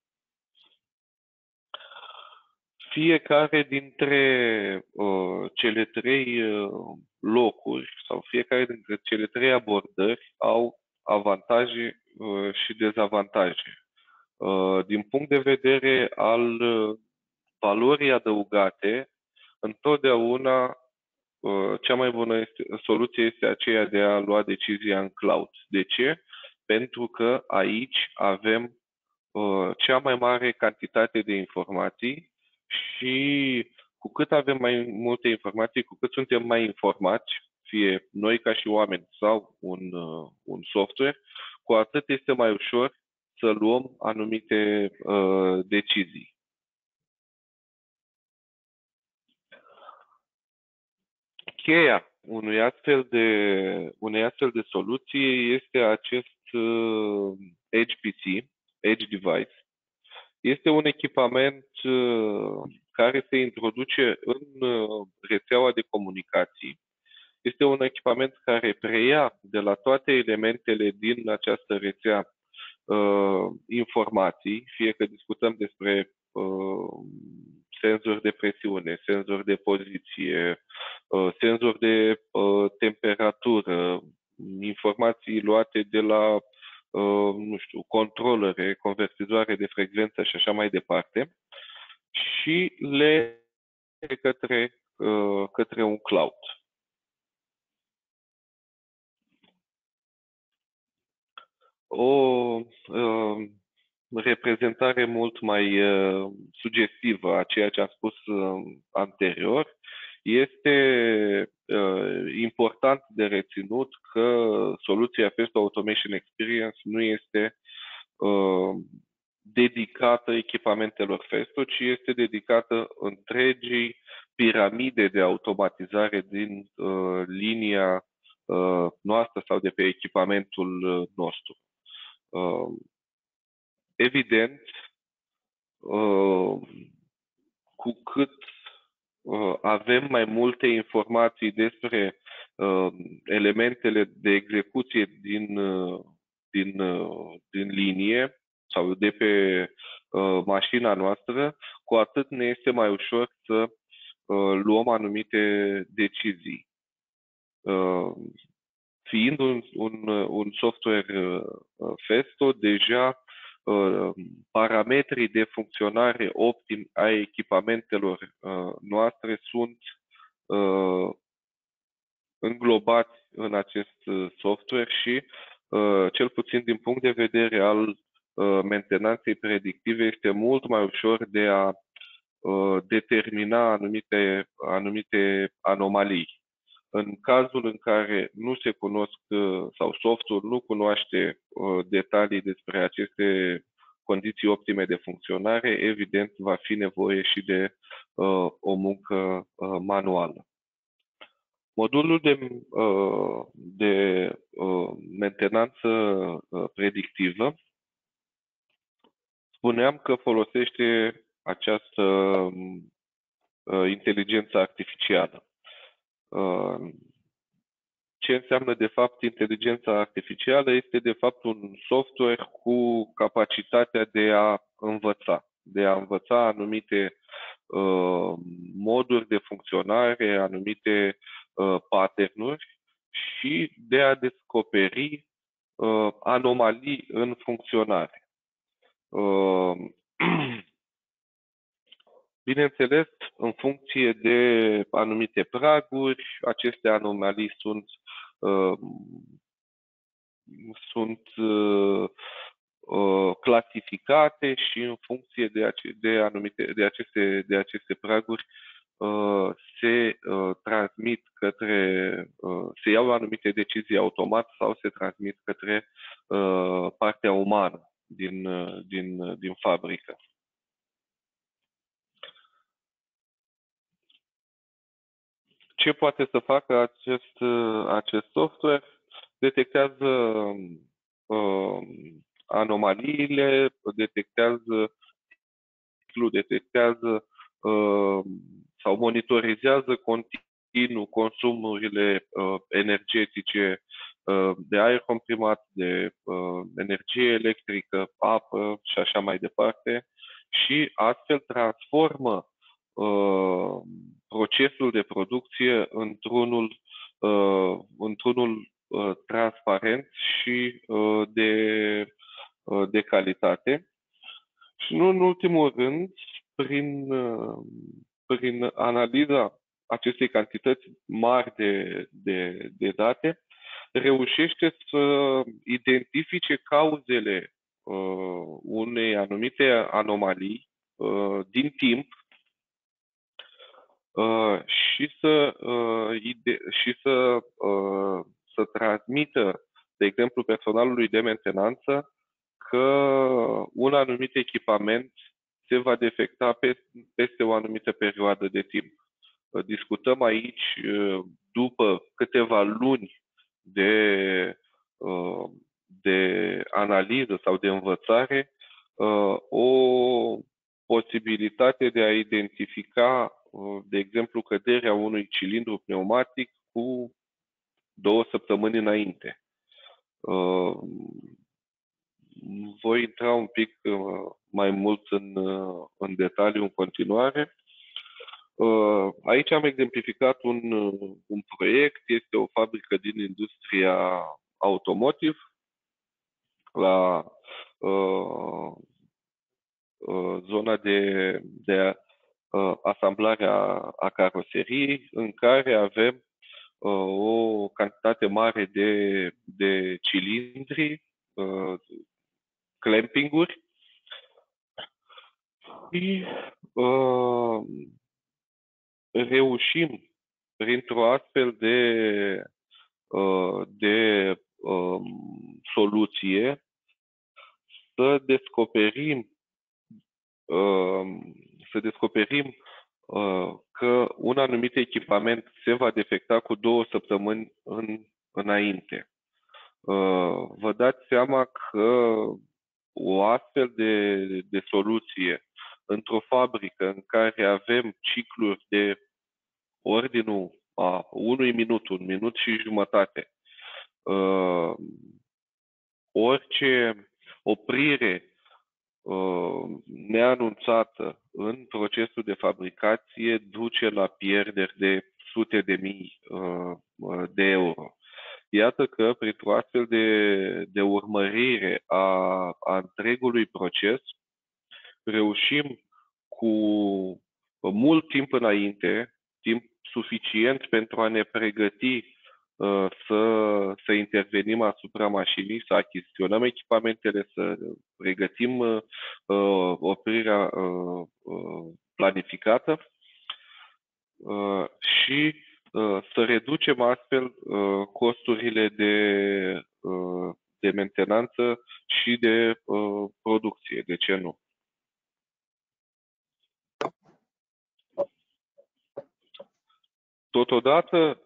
Fiecare dintre cele 3 locuri sau fiecare dintre cele 3 abordări au avantaje și dezavantaje. Din punct de vedere al valorii adăugate, întotdeauna cea mai bună soluție este aceea de a lua decizia în cloud. De ce? Pentru că aici avem cea mai mare cantitate de informații și cu cât avem mai multe informații, cu cât suntem mai informați, fie noi ca și oameni sau un software, cu atât este mai ușor să luăm anumite decizii. Cheia unei astfel de soluție este acest Edge PC, Edge Device. Este un echipament care se introduce în rețeaua de comunicații. Este un echipament care preia de la toate elementele din această rețea informații, fie că discutăm despre senzori de presiune, senzori de poziție, senzori de temperatură, informații luate de la, nu știu, controlere, convertizoare de frecvență și așa mai departe, și le către un cloud. O reprezentare mult mai sugestivă a ceea ce am spus anterior Este important de reținut că soluția Festo Automation Experience nu este dedicată echipamentelor Festo, ci este dedicată întregii piramide de automatizare din linia noastră sau de pe echipamentul nostru. Evident, cu cât avem mai multe informații despre elementele de execuție din linie sau de pe mașina noastră, cu atât ne este mai ușor să luăm anumite decizii. Fiind un software Festo, deja parametrii de funcționare optim a echipamentelor noastre sunt înglobați în acest software și, cel puțin din punct de vedere al mentenanței predictive, este mult mai ușor de a determina anumite anomalii. În cazul în care nu se cunosc sau softul nu cunoaște detalii despre aceste condiții optime de funcționare, evident va fi nevoie și de o muncă manuală. Modulul de mentenanță predictivă, spuneam că folosește această inteligență artificială. Ce înseamnă de fapt inteligența artificială? Este de fapt un software cu capacitatea de a învăța anumite moduri de funcționare, anumite pattern-uri și de a descoperi anomalii în funcționare. Bineînțeles, în funcție de anumite praguri, aceste anomalii sunt clasificate și în funcție de aceste praguri se iau anumite decizii automat sau se transmit către partea umană din fabrică. Ce poate să facă acest software? Detectează anomaliile, detectează sau monitorizează continuu consumurile energetice de aer comprimat, de energie electrică, apă și așa mai departe și astfel transformă procesul de producție într-unul transparent și de calitate. Și nu în ultimul rând, prin analiza acestei cantități mari de date, reușește să identifice cauzele unei anumite anomalii din timp și să transmită, de exemplu, personalului de mentenanță că un anumit echipament se va defecta peste o anumită perioadă de timp. Discutăm aici, după câteva luni de analiză sau de învățare, o posibilitate de a identifica, de exemplu, căderea unui cilindru pneumatic cu 2 săptămâni înainte. Voi intra un pic mai mult în detaliu în continuare. Aici am exemplificat un proiect, este o fabrică din industria automotive, la zona de asamblare a caroseriei, în care avem o cantitate mare de cilindri, clamping-uri și reușim printr-o astfel de soluție să descoperim că un anumit echipament se va defecta cu 2 săptămâni înainte. Vă dați seama că o astfel de soluție într-o fabrică în care avem cicluri de ordinul a 1 minut, 1 minut și jumătate, orice oprire neanunțată în procesul de fabricație duce la pierderi de sute de mii de euro. Iată că printr-o astfel de urmărire a întregului proces reușim cu mult timp înainte, timp suficient pentru a ne pregăti să intervenim asupra mașinii, să achiziționăm echipamentele, să pregătim oprirea planificată și să reducem astfel costurile de mentenanță și de producție. De ce nu? Totodată,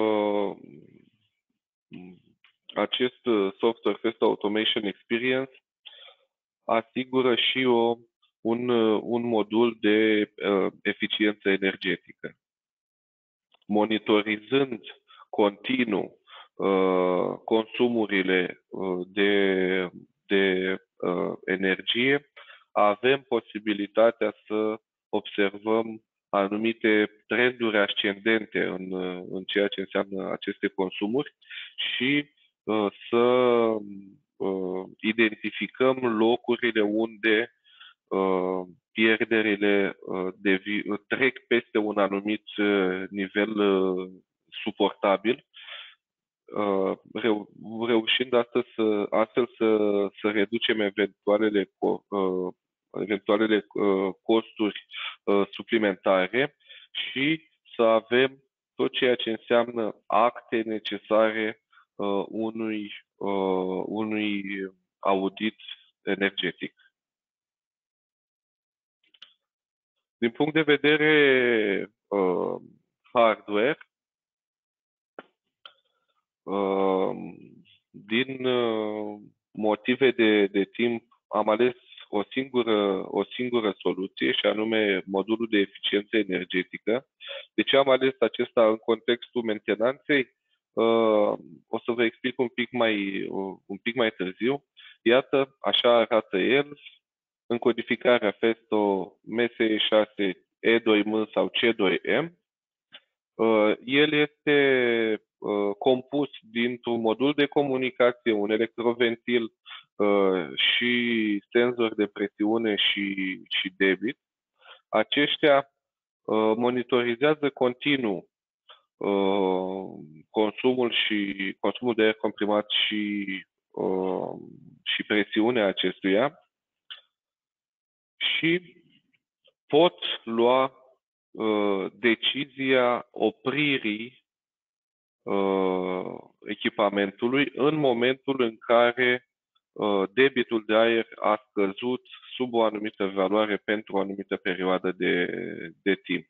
acest Software Test Automation Experience asigură și un modul de eficiență energetică. Monitorizând continuu consumurile de energie, avem posibilitatea să observăm anumite trenduri ascendente în ceea ce înseamnă aceste consumuri și să identificăm locurile unde pierderile trec peste un anumit nivel suportabil, reușind astfel să reducem eventualele costuri suplimentare și să avem tot ceea ce înseamnă acte necesare unui audit energetic. Din punct de vedere hardware, din motive de timp am ales o singură soluție, și anume modulul de eficiență energetică. De ce am ales acesta în contextul mentenanței? O să vă explic un pic mai târziu. Iată, așa arată el. În codificarea FESTO MSE6 E2M sau C2M. El este compus dintr-un modul de comunicație, un electroventil și senzori de presiune și debit. Aceștia monitorizează continuu consumul de aer comprimat și presiunea acestuia și pot lua decizia opririi echipamentului în momentul în care debitul de aer a scăzut sub o anumită valoare pentru o anumită perioadă de timp.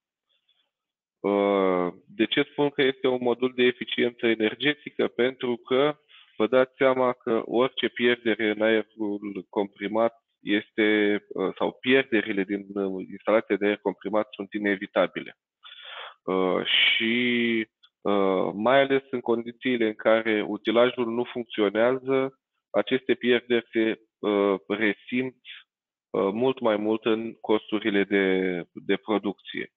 De ce spun că este un modul de eficiență energetică? Pentru că vă dați seama că orice pierdere în aerul comprimat sau pierderile din instalația de aer comprimat sunt inevitabile. Și mai ales în condițiile în care utilajul nu funcționează, aceste pierderi se resimt mult mai mult în costurile de producție.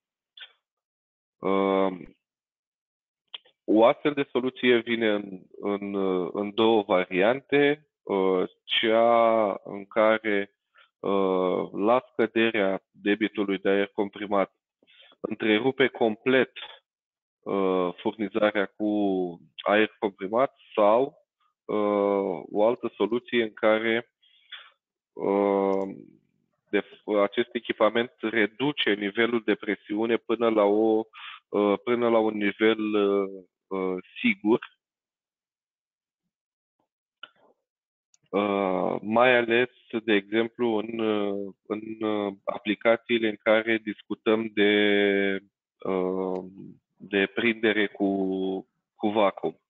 O astfel de soluție vine în două variante, cea în care la scăderea debitului de aer comprimat întrerupe complet furnizarea cu aer comprimat, sau o altă soluție în care acest echipament reduce nivelul de presiune până la o până la un nivel sigur, mai ales, de exemplu, în aplicațiile în care discutăm de prindere cu vacuum.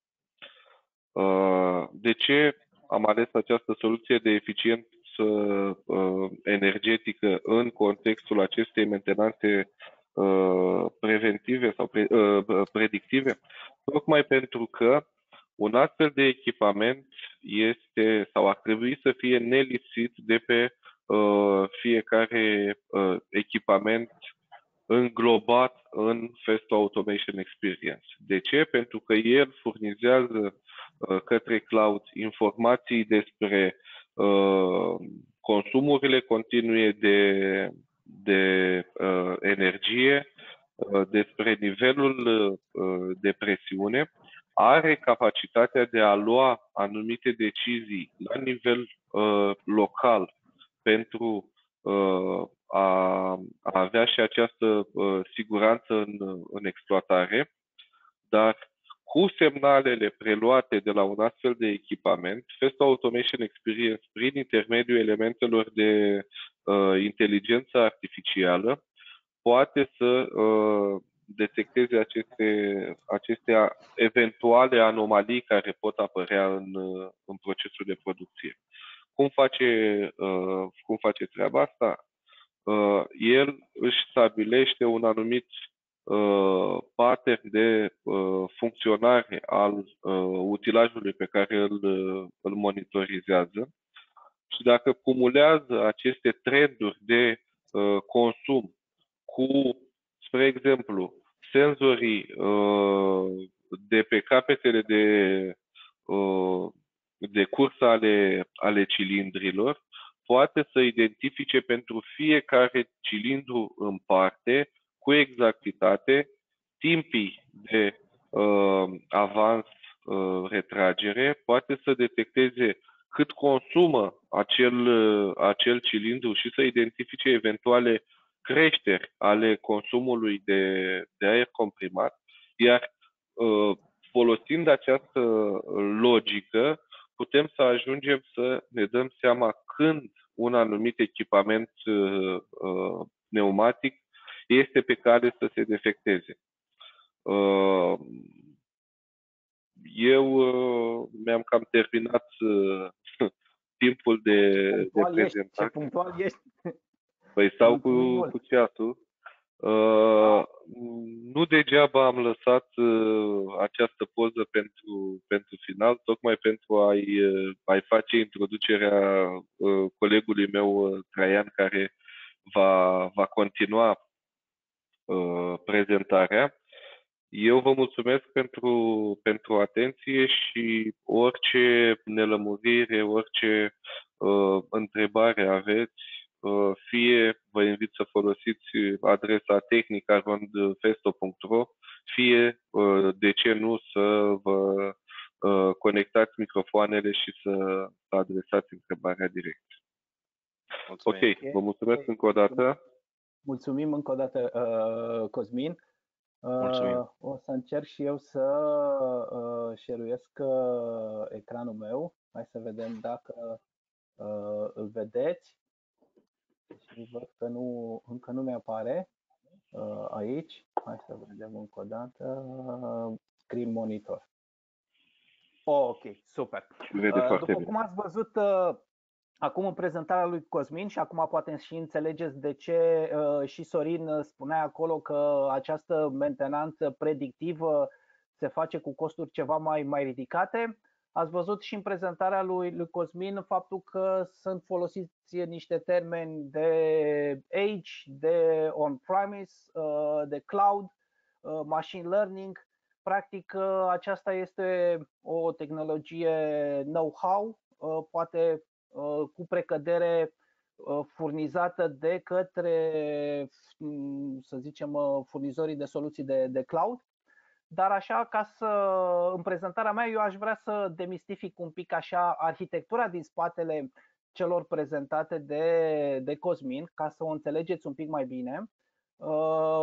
De ce am ales această soluție de eficiență energetică în contextul acestei mentenanțe preventive sau predictive? Tocmai pentru că un astfel de echipament este sau ar trebui să fie nelipsit de pe fiecare echipament înglobat în Festo Automation Experience. De ce? Pentru că el furnizează către cloud informații despre consumurile continue de energie, despre nivelul de presiune, are capacitatea de a lua anumite decizii la nivel local pentru a avea și această siguranță în exploatare, dar cu semnalele preluate de la un astfel de echipament, Festo Automation Experience, prin intermediul elementelor de inteligență artificială, poate să detecteze aceste eventuale anomalii care pot apărea în procesul de producție. Cum face treaba asta? El își stabilește un anumit pattern de funcționare al utilajului pe care îl monitorizează și dacă cumulează aceste trenduri de consum cu, spre exemplu, senzorii de pe capetele de cursă ale cilindrilor, poate să identifice pentru fiecare cilindru în parte, cu exactitate, timpii de avans, retragere, poate să detecteze cât consumă acel cilindru și să identifice eventuale creșteri ale consumului de aer comprimat, iar folosind această logică, putem să ajungem să ne dăm seama când un anumit echipament pneumatic este pe cale să se defecteze. Eu mi-am cam terminat timpul de prezentare. Ce punctual ești? Păi stau cu chat-ul. Nu degeaba am lăsat această poză pentru final, tocmai pentru a-i face introducerea colegului meu, Traian, care va continua prezentarea. Eu vă mulțumesc pentru atenție și orice nelămurire, orice întrebare aveți, fie vă invit să folosiți adresa tehnica@festo.ro, fie, de ce nu, să vă conectați microfoanele și să adresați întrebarea direct. Mulțumim. Ok, vă mulțumesc încă o dată. Mulțumim încă o dată, Cosmin. Mulțumim. O să încerc și eu să share-uiesc ecranul meu. Hai să vedem dacă îl vedeți. Și văd că încă nu mi-apare aici. Hai să vedem încă o dată. Screen monitor. Ok, super. După cum ați văzut acum în prezentarea lui Cosmin și acum poate și înțelegeți de ce și Sorin spunea acolo că această mentenanță predictivă se face cu costuri ceva mai ridicate. Ați văzut și în prezentarea lui Cosmin faptul că sunt folosiți niște termeni de edge, de on-premise, de cloud, machine learning. Practic, aceasta este o tehnologie know-how, poate cu precădere furnizată de către, să zicem, furnizorii de soluții de cloud. Dar așa, în prezentarea mea, eu aș vrea să demistific un pic așa arhitectura din spatele celor prezentate de Cosmin, ca să o înțelegeți un pic mai bine.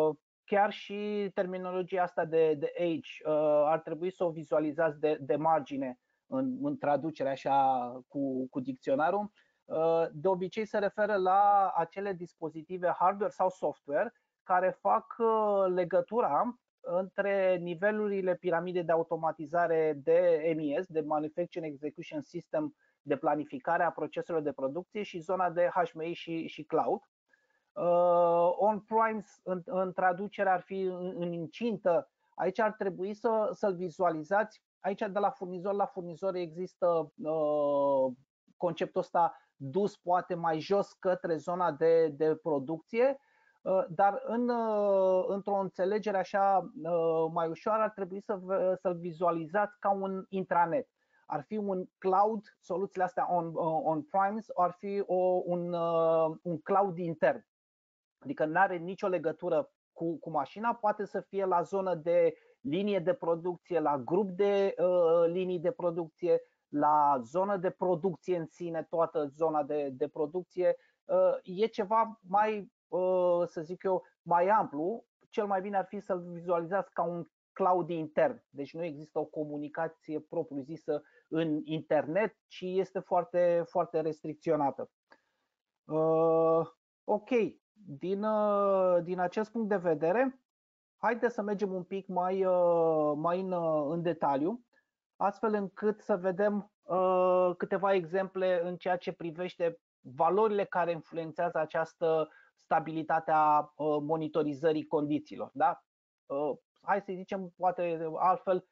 chiar și terminologia asta de age ar trebui să o vizualizați de margine în traducere așa cu dicționarul. De obicei se referă la acele dispozitive hardware sau software care fac legătura între nivelurile piramidei de automatizare de MES, de Manufacturing Execution System, de planificare a proceselor de producție, și zona de HMI și cloud. On-premise în traducere ar fi în incintă. Aici ar trebui să-l vizualizați. Aici de la furnizor la furnizor există conceptul ăsta dus poate mai jos către zona de producție, dar într-o înțelegere așa mai ușoară ar trebui să-l vizualizați ca un intranet. Ar fi un cloud, soluțiile astea on-premise, ar fi un cloud intern. Adică nu are nicio legătură cu mașina, poate să fie la zonă de linie de producție, la grup de linii de producție, la zonă de producție în sine, toată zona de producție. E ceva mai, să zic eu, mai amplu. Cel mai bine ar fi să-l vizualizați ca un cloud intern. Deci nu există o comunicație propriu-zisă în internet, ci este foarte, foarte restricționată. Ok, din acest punct de vedere, haideți să mergem un pic mai în detaliu, astfel încât să vedem câteva exemple în ceea ce privește valorile care influențează această stabilitate a monitorizării condițiilor. Da? Hai să zicem poate altfel,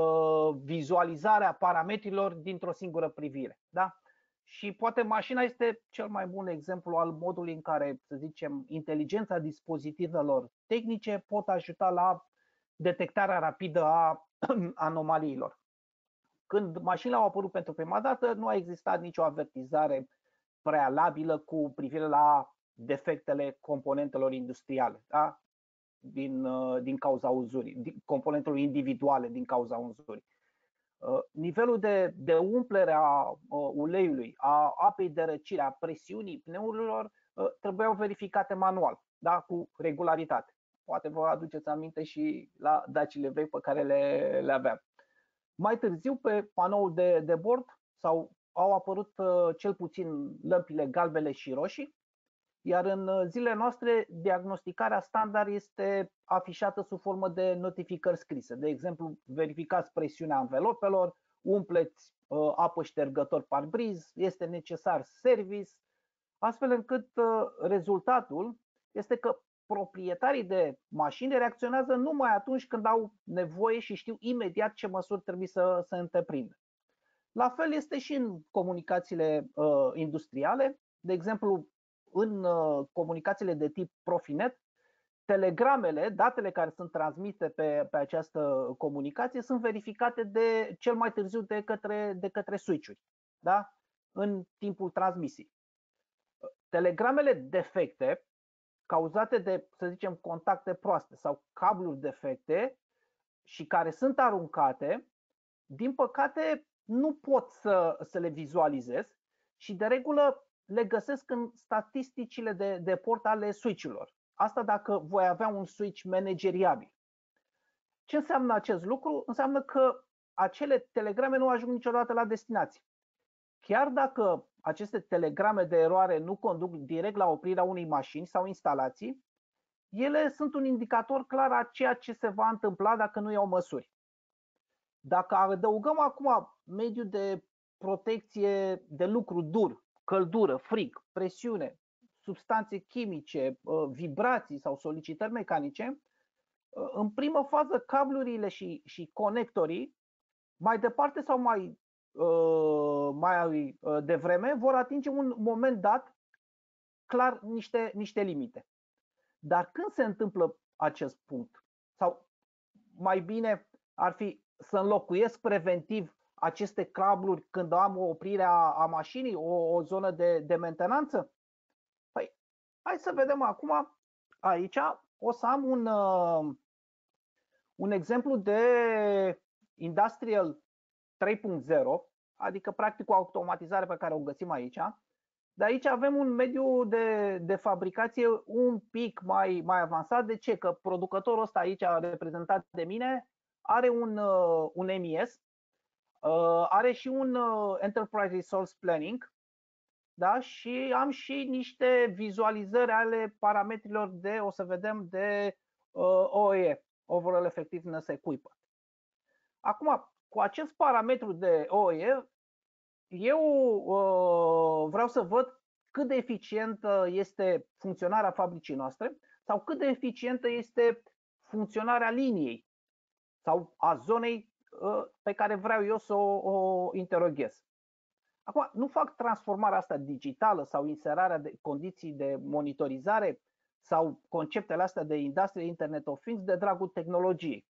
vizualizarea parametrilor dintr-o singură privire. Da? Și poate mașina este cel mai bun exemplu al modului în care, să zicem, inteligența dispozitivelor tehnice pot ajuta la detectarea rapidă a anomaliilor. Când mașinile au apărut pentru prima dată, nu a existat nicio avertizare prealabilă cu privire la defectele componentelor industriale, da? Din cauza uzurii, componentelor individuale din cauza uzurii. Nivelul de umplere a uleiului, a apei de răcire, a presiunii pneurilor trebuiau verificate manual, da? Cu regularitate. Poate vă aduceți aminte și la dacile vechi pe care le aveam. Mai târziu, pe panoul de bord au apărut cel puțin lămpile galbene și roșii, iar în zilele noastre diagnosticarea standard este afișată sub formă de notificări scrise. De exemplu, verificați presiunea anvelopelor, umpleți apă ștergător parbriz, este necesar service, astfel încât rezultatul este că proprietarii de mașini reacționează numai atunci când au nevoie și știu imediat ce măsuri trebuie să întreprindă. La fel este și în comunicațiile industriale. De exemplu, în comunicațiile de tip Profinet, telegramele, datele care sunt transmise pe această comunicație sunt verificate de cel mai târziu de către switch-uri, da? În timpul transmisiei. Telegramele defecte cauzate de, să zicem, contacte proaste sau cabluri defecte și care sunt aruncate, din păcate nu pot să le vizualizez și de regulă le găsesc în statisticile de port ale switch-urilor. Asta dacă voi avea un switch manageriabil. Ce înseamnă acest lucru? Înseamnă că acele telegrame nu ajung niciodată la destinație. Chiar dacă aceste telegrame de eroare nu conduc direct la oprirea unei mașini sau instalații, ele sunt un indicator clar a ceea ce se va întâmpla dacă nu iau măsuri. Dacă adăugăm acum mediul de protecție de lucru dur, căldură, frig, presiune, substanțe chimice, vibrații sau solicitări mecanice, în primă fază cablurile și conectorii, mai departe sau mai devreme, vor atinge un moment dat clar niște limite. Dar când se întâmplă acest punct? Sau mai bine ar fi să înlocuiesc preventiv aceste cabluri când am o oprire a mașinii, o zonă de mentenanță? Păi, hai să vedem acum, aici o să am un exemplu de Industrial 3.0, adică practic o automatizare pe care o găsim aici, Dar aici avem un mediu de fabricație un pic mai avansat. De ce? Că producătorul ăsta aici, reprezentat de mine, are un MES, are și un Enterprise Resource Planning, da? Și am și niște vizualizări ale parametrilor o să vedem, de OE, Overall Effectiveness Equipment. Acum, cu acest parametru de OE, eu vreau să văd cât de eficientă este funcționarea fabricii noastre sau cât de eficientă este funcționarea liniei sau a zonei pe care vreau eu să o interoghez. Acum, nu fac transformarea asta digitală sau inserarea de condiții de monitorizare sau conceptele astea de Industrial Internet of Things de dragul tehnologiei.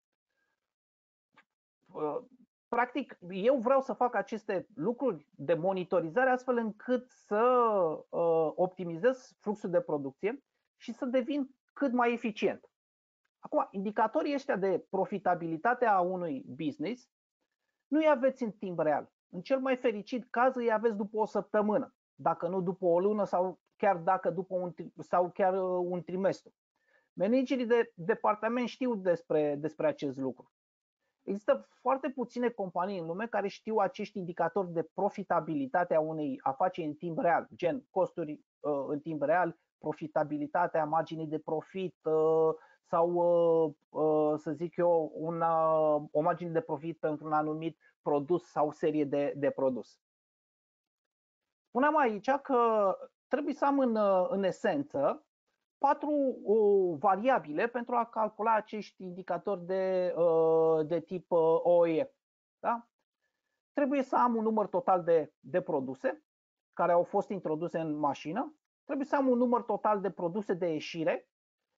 Practic, eu vreau să fac aceste lucruri de monitorizare astfel încât să optimizez fluxul de producție și să devin cât mai eficient. Acum, indicatorii ăștia de profitabilitate a unui business nu îi aveți în timp real. În cel mai fericit caz îi aveți după o săptămână, dacă nu după o lună sau chiar un trimestru. Managerii de departament știu despre acest lucru. Există foarte puține companii în lume care știu acești indicatori de profitabilitate a unei afaceri în timp real, gen costuri în timp real, profitabilitatea marginii de profit sau, să zic eu, o margine de profit pentru un anumit produs sau serie de produs. Spuneam aici că trebuie să am în esență 4 variabile pentru a calcula acești indicatori de tip OE. Da? Trebuie să am un număr total de produse care au fost introduse în mașină, trebuie să am un număr total de produse de ieșire,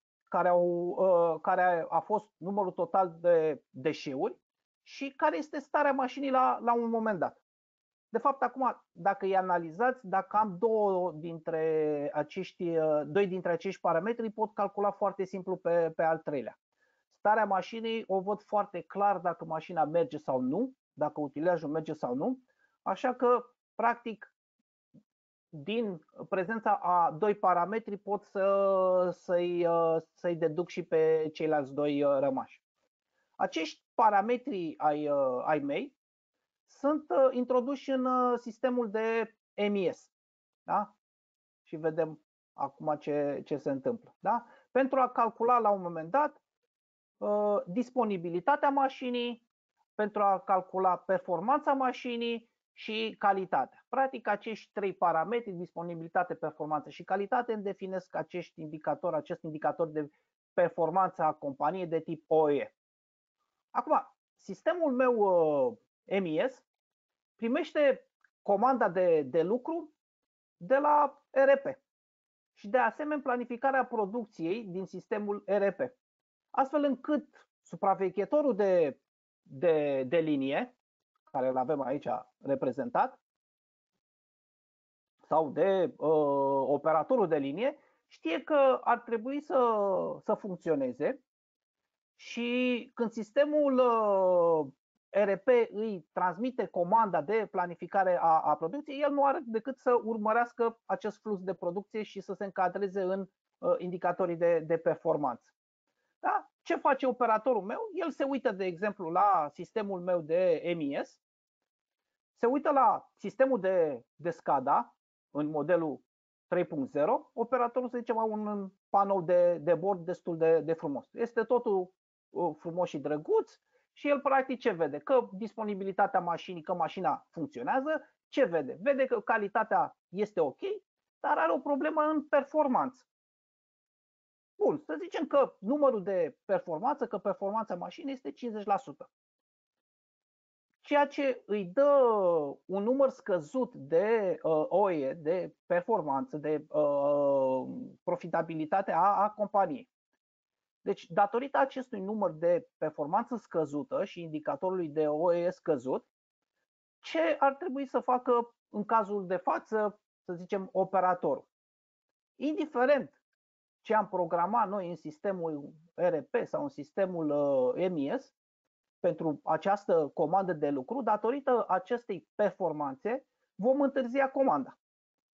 care a fost numărul total de deșeuri și care este starea mașinii la un moment dat. De fapt, acum, dacă îi analizați, dacă am doi dintre acești parametri, pot calcula foarte simplu pe al treilea. Starea mașinii o văd foarte clar dacă mașina merge sau nu, dacă utilajul merge sau nu. Așa că, practic, din prezența a 2 parametri pot să-i deduc și pe ceilalți 2 rămași. Acești parametri ai mei sunt introduși în sistemul de MES. Da? Și vedem acum ce se întâmplă. Da? Pentru a calcula la un moment dat disponibilitatea mașinii, pentru a calcula performanța mașinii și calitatea. Practic, acești 3 parametri, disponibilitate, performanță și calitate, îmi definesc acest indicator de performanță a companiei de tip OE. Acum, sistemul meu MES primește comanda de lucru de la ERP și de asemenea planificarea producției din sistemul ERP, astfel încât supraveghetorul de linie, care îl avem aici reprezentat, sau de operatorul de linie, știe că ar trebui să funcționeze și când sistemul ERP îi transmite comanda de planificare a producției, el nu are decât să urmărească acest flux de producție și să se încadreze în indicatorii de performanță. Da? Ce face operatorul meu? El se uită, de exemplu, la sistemul meu de MES, se uită la sistemul de SCADA în modelul 3.0, operatorul, să zicem, are un panou de bord destul de frumos. Este totul frumos și drăguț și el practic ce vede? Că disponibilitatea mașinii, că mașina funcționează, ce vede? Vede că calitatea este ok, dar are o problemă în performanță. Bun, să zicem că numărul de performanță, că performanța mașinii este 50%. Ceea ce îi dă un număr scăzut de OE, de performanță, de profitabilitate a companiei. Deci, datorită acestui număr de performanță scăzută și indicatorului de OE scăzut, ce ar trebui să facă în cazul de față, să zicem, operatorul? Indiferent ce am programat noi în sistemul ERP sau în sistemul MES pentru această comandă de lucru, datorită acestei performanțe vom întârzia comanda.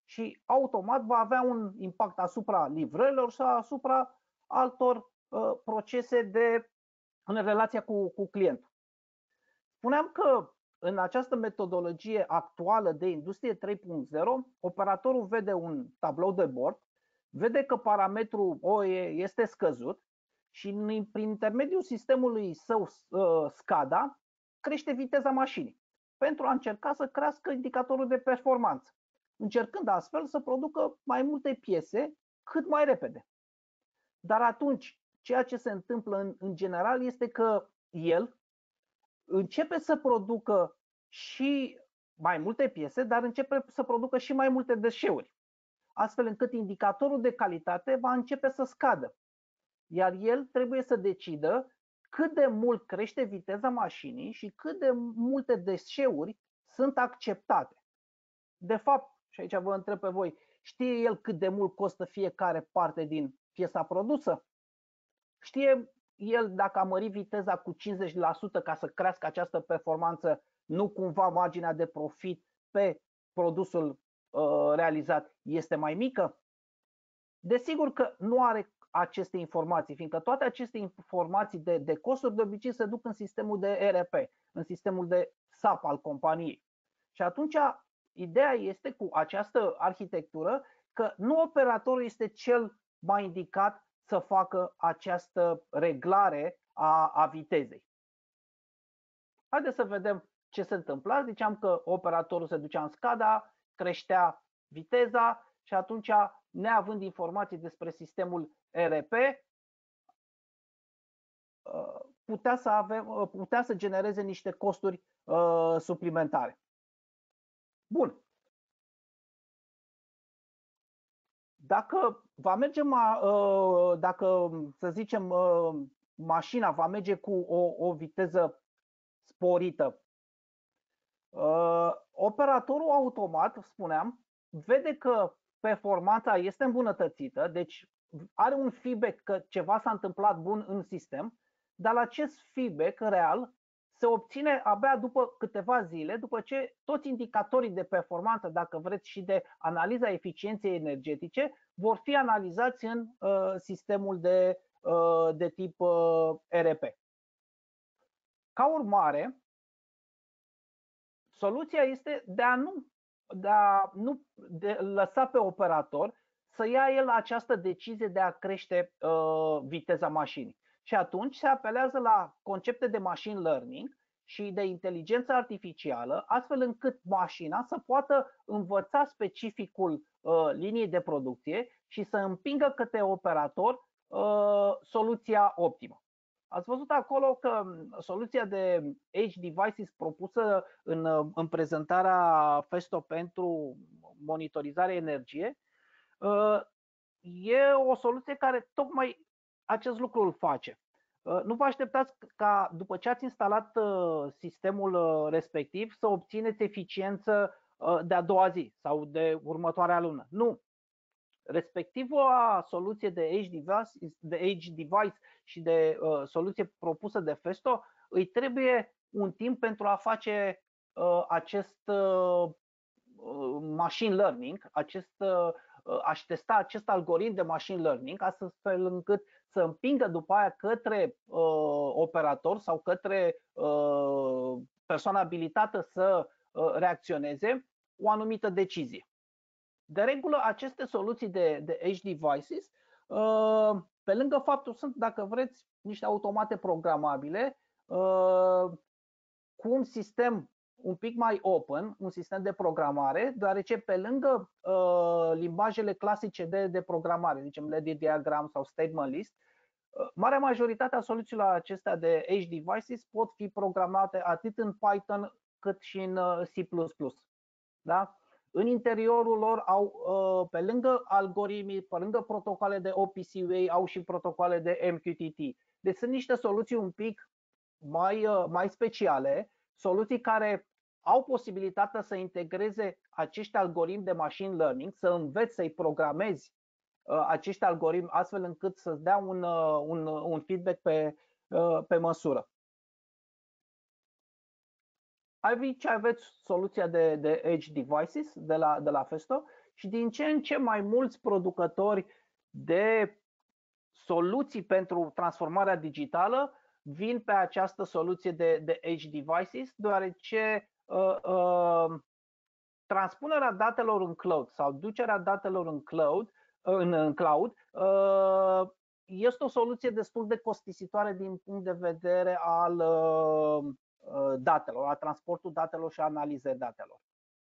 și automat va avea un impact asupra livrărilor sau asupra altor procese în relația cu clientul. Spuneam că în această metodologie actuală de Industrie 3.0, operatorul vede un tablou de bord, vede că parametrul OE este scăzut și prin intermediul sistemului său SCADA crește viteza mașinii pentru a încerca să crească indicatorul de performanță, încercând astfel să producă mai multe piese cât mai repede. Dar atunci, ceea ce se întâmplă în general este că el începe să producă și mai multe piese, dar începe să producă și mai multe deșeuri, astfel încât indicatorul de calitate va începe să scadă. Iar el trebuie să decidă cât de mult crește viteza mașinii și cât de multe deșeuri sunt acceptate. De fapt, și aici vă întreb pe voi, știe el cât de mult costă fiecare parte din piesa produsă? Știe el dacă a mărit viteza cu 50% ca să crească această performanță, nu cumva marginea de profit pe produsul realizat este mai mică? Desigur că nu are aceste informații, fiindcă toate aceste informații de costuri de obicei se duc în sistemul de ERP, în sistemul de SAP al companiei. Și atunci ideea este cu această arhitectură că nu operatorul este cel mai indicat să facă această reglare a vitezei. Haideți să vedem ce se întâmpla. Ziceam că operatorul se ducea în SCADA, creștea viteza și atunci, neavând informații despre sistemul ERP, putea să genereze niște costuri suplimentare. Bun. Dacă va merge, dacă să zicem mașina va merge cu o viteză sporită, operatorul automat, spuneam, vede că performanța este îmbunătățită, deci are un feedback că ceva s-a întâmplat bun în sistem, dar acest feedback real se obține abia după câteva zile, după ce toți indicatorii de performanță, dacă vreți, și de analiza eficienței energetice vor fi analizați în sistemul de tip ERP. Ca urmare, soluția este de a nu lăsa pe operator să ia el această decizie de a crește viteza mașinii. Și atunci se apelează la concepte de machine learning și de inteligență artificială, astfel încât mașina să poată învăța specificul liniei de producție și să împingă către operator soluția optimă. Ați văzut acolo că soluția de Edge Devices propusă în prezentarea Festo pentru monitorizare energie e o soluție care tocmai acest lucru îl face. Nu vă așteptați ca după ce ați instalat sistemul respectiv să obțineți eficiență de a doua zi sau de următoarea lună. Nu. Respectiva soluție de Edge Device și de soluție propusă de Festo îi trebuie un timp pentru a face acest machine learning, a-și testa acest algoritm de machine learning, astfel încât să împingă după aia către operator sau către persoana abilitată să reacționeze o anumită decizie. De regulă, aceste soluții de Edge Devices, pe lângă faptul sunt, dacă vreți, niște automate programabile cu un sistem un pic mai open, un sistem de programare, deoarece pe lângă limbajele clasice de programare, zicem Ledger Diagram sau Statement List, marea majoritate a soluțiilor acestea de Edge Devices pot fi programate atât în Python cât și în C++. Da? În interiorul lor au, pe lângă algoritmi, pe lângă protocoale de OPC-UA, au și protocoale de MQTT. Deci sunt niște soluții un pic mai speciale, soluții care au posibilitatea să integreze acești algoritmi de machine learning, să înveți să-i programezi acești algoritmi astfel încât să-ți dea un feedback pe măsură. Aici aveți soluția de Edge Devices de la Festo și din ce în ce mai mulți producători de soluții pentru transformarea digitală vin pe această soluție de edge devices, deoarece transpunerea datelor în cloud sau ducerea datelor în cloud este o soluție destul de costisitoare din punct de vedere al datelor, a transportul datelor și analizei datelor.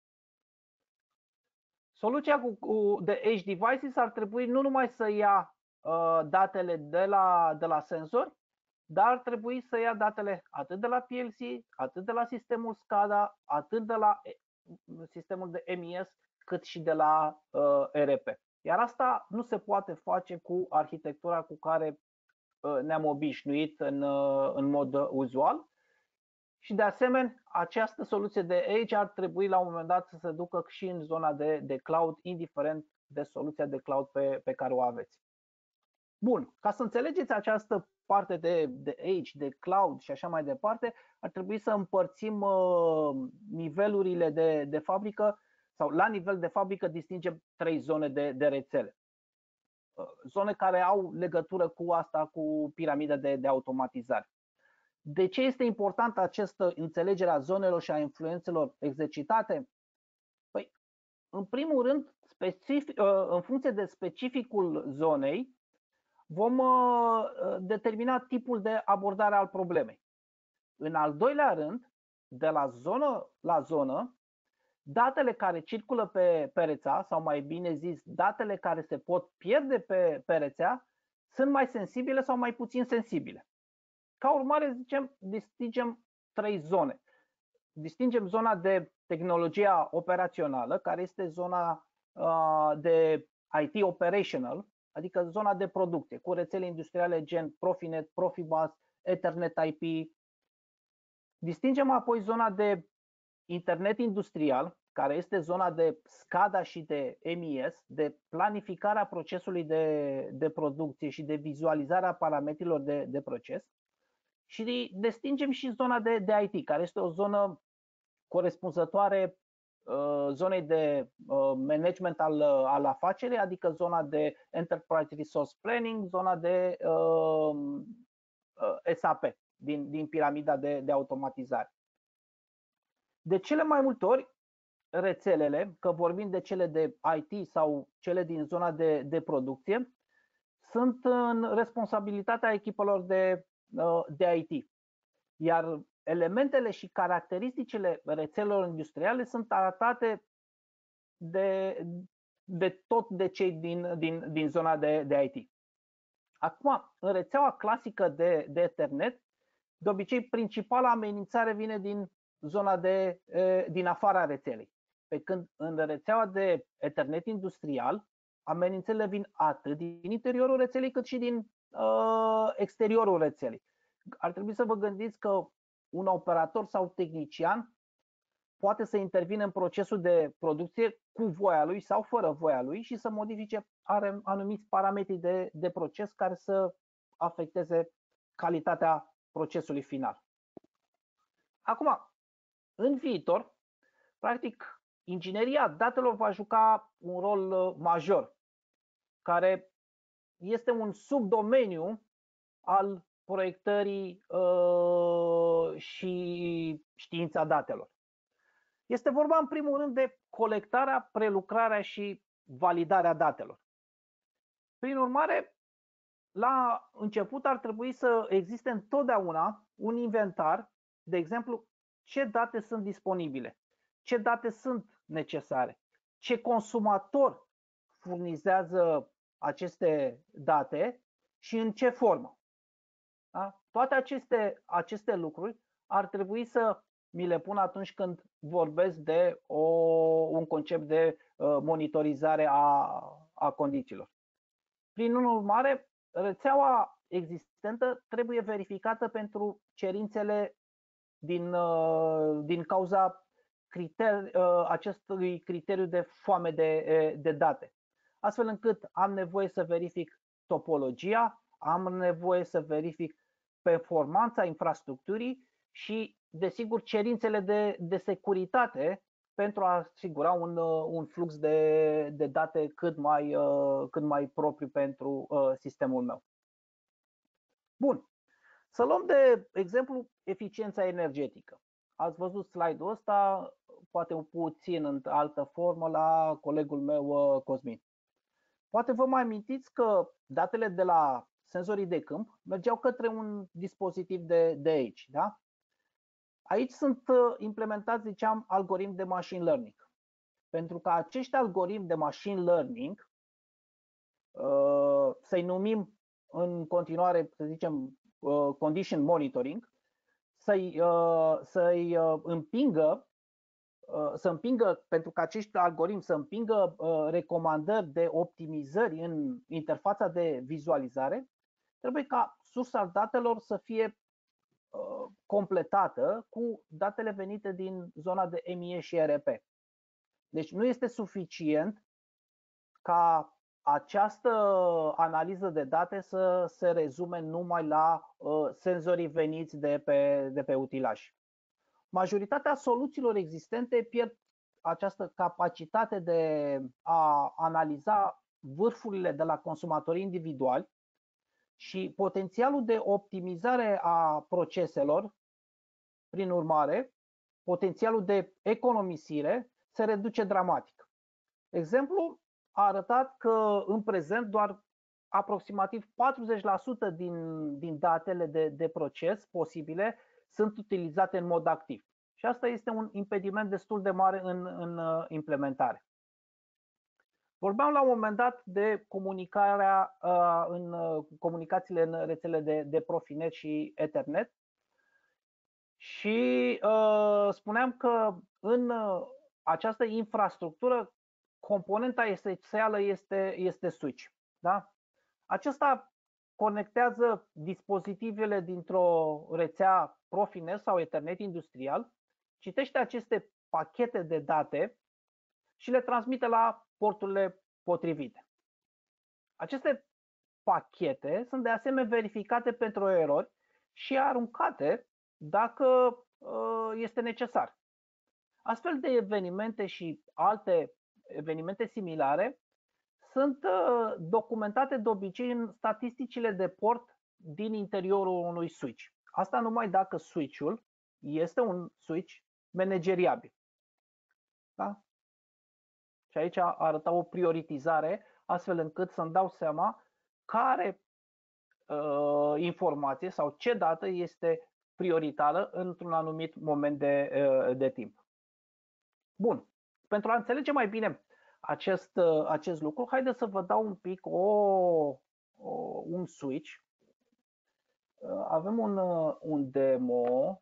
Soluția de edge devices ar trebui nu numai să ia datele de la senzori, dar ar trebui să ia datele atât de la PLC, atât de la sistemul SCADA, atât de la sistemul de MES, cât și de la ERP. Iar asta nu se poate face cu arhitectura cu care ne-am obișnuit în mod uzual. Și de asemenea, această soluție de edge ar trebui la un moment dat să se ducă și în zona de cloud, indiferent de soluția de cloud pe care o aveți. Bun, ca să înțelegeți această parte de edge, de cloud și așa mai departe, ar trebui să împărțim nivelurile de fabrică, sau la nivel de fabrică distingem 3 zone de rețele. Zone care au legătură cu asta, cu piramida de automatizare. De ce este importantă această înțelegere a zonelor și a influențelor exercitate? Păi, în primul rând, în funcție de specificul zonei, vom determina tipul de abordare al problemei. În al doilea rând, de la zonă la zonă, datele care circulă pe rețea, sau mai bine zis, datele care se pot pierde pe rețea, sunt mai sensibile sau mai puțin sensibile. Ca urmare, distingem 3 zone. Distingem zona de tehnologia operațională, care este zona de IT operational, adică zona de producție, cu rețele industriale gen Profinet, Profibus, Ethernet IP. Distingem apoi zona de internet industrial, care este zona de SCADA și de MES, de planificarea procesului de producție și de vizualizarea parametrilor de proces. Și distingem și zona de IT, care este o zonă corespunzătoare zonei de management al afacerii, adică zona de Enterprise Resource Planning, zona de SAP, din piramida de automatizare. De cele mai multe ori, rețelele, că vorbim de cele de IT sau cele din zona de producție, sunt în responsabilitatea echipelor de IT. Iar elementele și caracteristicile rețelelor industriale sunt arătate de tot de cei din zona de IT. Acum, în rețeaua clasică de Ethernet, de obicei principala amenințare vine din zona din afara rețelei. Pe când în rețeaua de Ethernet industrial, amenințările vin atât din interiorul rețelei cât și din exteriorul rețelei. Ar trebui să vă gândiți că un operator sau tehnician poate să intervină în procesul de producție cu voia lui sau fără voia lui și să modifice anumiți parametri de proces care să afecteze calitatea procesului final. Acum, în viitor, practic, ingineria datelor va juca un rol major, care este un subdomeniu al proiectării și știința datelor. Este vorba în primul rând de colectarea, prelucrarea și validarea datelor. Prin urmare, la început ar trebui să existe întotdeauna un inventar, de exemplu, ce date sunt disponibile, ce date sunt necesare, ce consumator furnizează aceste date și în ce formă. Da? Toate aceste lucruri ar trebui să mi le pun atunci când vorbesc de un concept de monitorizare a condițiilor. Prin urmare, rețeaua existentă trebuie verificată pentru cerințele din cauza acestui criteriu de foame de date, astfel încât am nevoie să verific topologia, am nevoie să verific performanța infrastructurii și, desigur, cerințele de securitate pentru a asigura un flux de date cât mai propriu pentru sistemul meu. Bun. Să luăm de exemplu eficiența energetică. Ați văzut slide-ul ăsta, poate puțin în altă formă, la colegul meu Cosmin. Poate vă mai amintiți că datele de la senzorii de câmp mergeau către un dispozitiv de aici. Da? Aici sunt implementați, ziceam, algoritmi de machine learning. Pentru că acești algoritmi de machine learning, să-i numim în continuare, să zicem, condition monitoring, să-i împingă, pentru că acești algoritmi să împingă recomandări de optimizări în interfața de vizualizare, trebuie ca sursa datelor să fie completată cu datele venite din zona de MIE și ERP. Deci nu este suficient ca această analiză de date să se rezume numai la senzorii veniți de pe utilaj. Majoritatea soluțiilor existente pierd această capacitate de a analiza vârfurile de la consumatorii individuali și potențialul de optimizare a proceselor, prin urmare, potențialul de economisire se reduce dramatic. Exemplu a arătat că în prezent doar aproximativ 40% din datele de proces posibile sunt utilizate în mod activ. Și asta este un impediment destul de mare în implementare. Vorbeam la un moment dat de comunicațiile în rețele de Profinet și Ethernet și spuneam că în această infrastructură componenta esențială este switch. Da? Acesta conectează dispozitivele dintr-o rețea Profinet sau Ethernet industrial, citește aceste pachete de date și le transmite la porturile potrivite. Aceste pachete sunt de asemenea verificate pentru erori și aruncate dacă este necesar. Astfel de evenimente și alte evenimente similare sunt documentate de obicei în statisticile de port din interiorul unui switch. Asta numai dacă switch-ul este un switch manageriabil. Da? Și aici arăta o prioritizare astfel încât să-mi dau seama care informație sau ce dată este prioritară într-un anumit moment de timp. Bun. Pentru a înțelege mai bine acest lucru, haideți să vă dau un pic un switch. Avem un demo.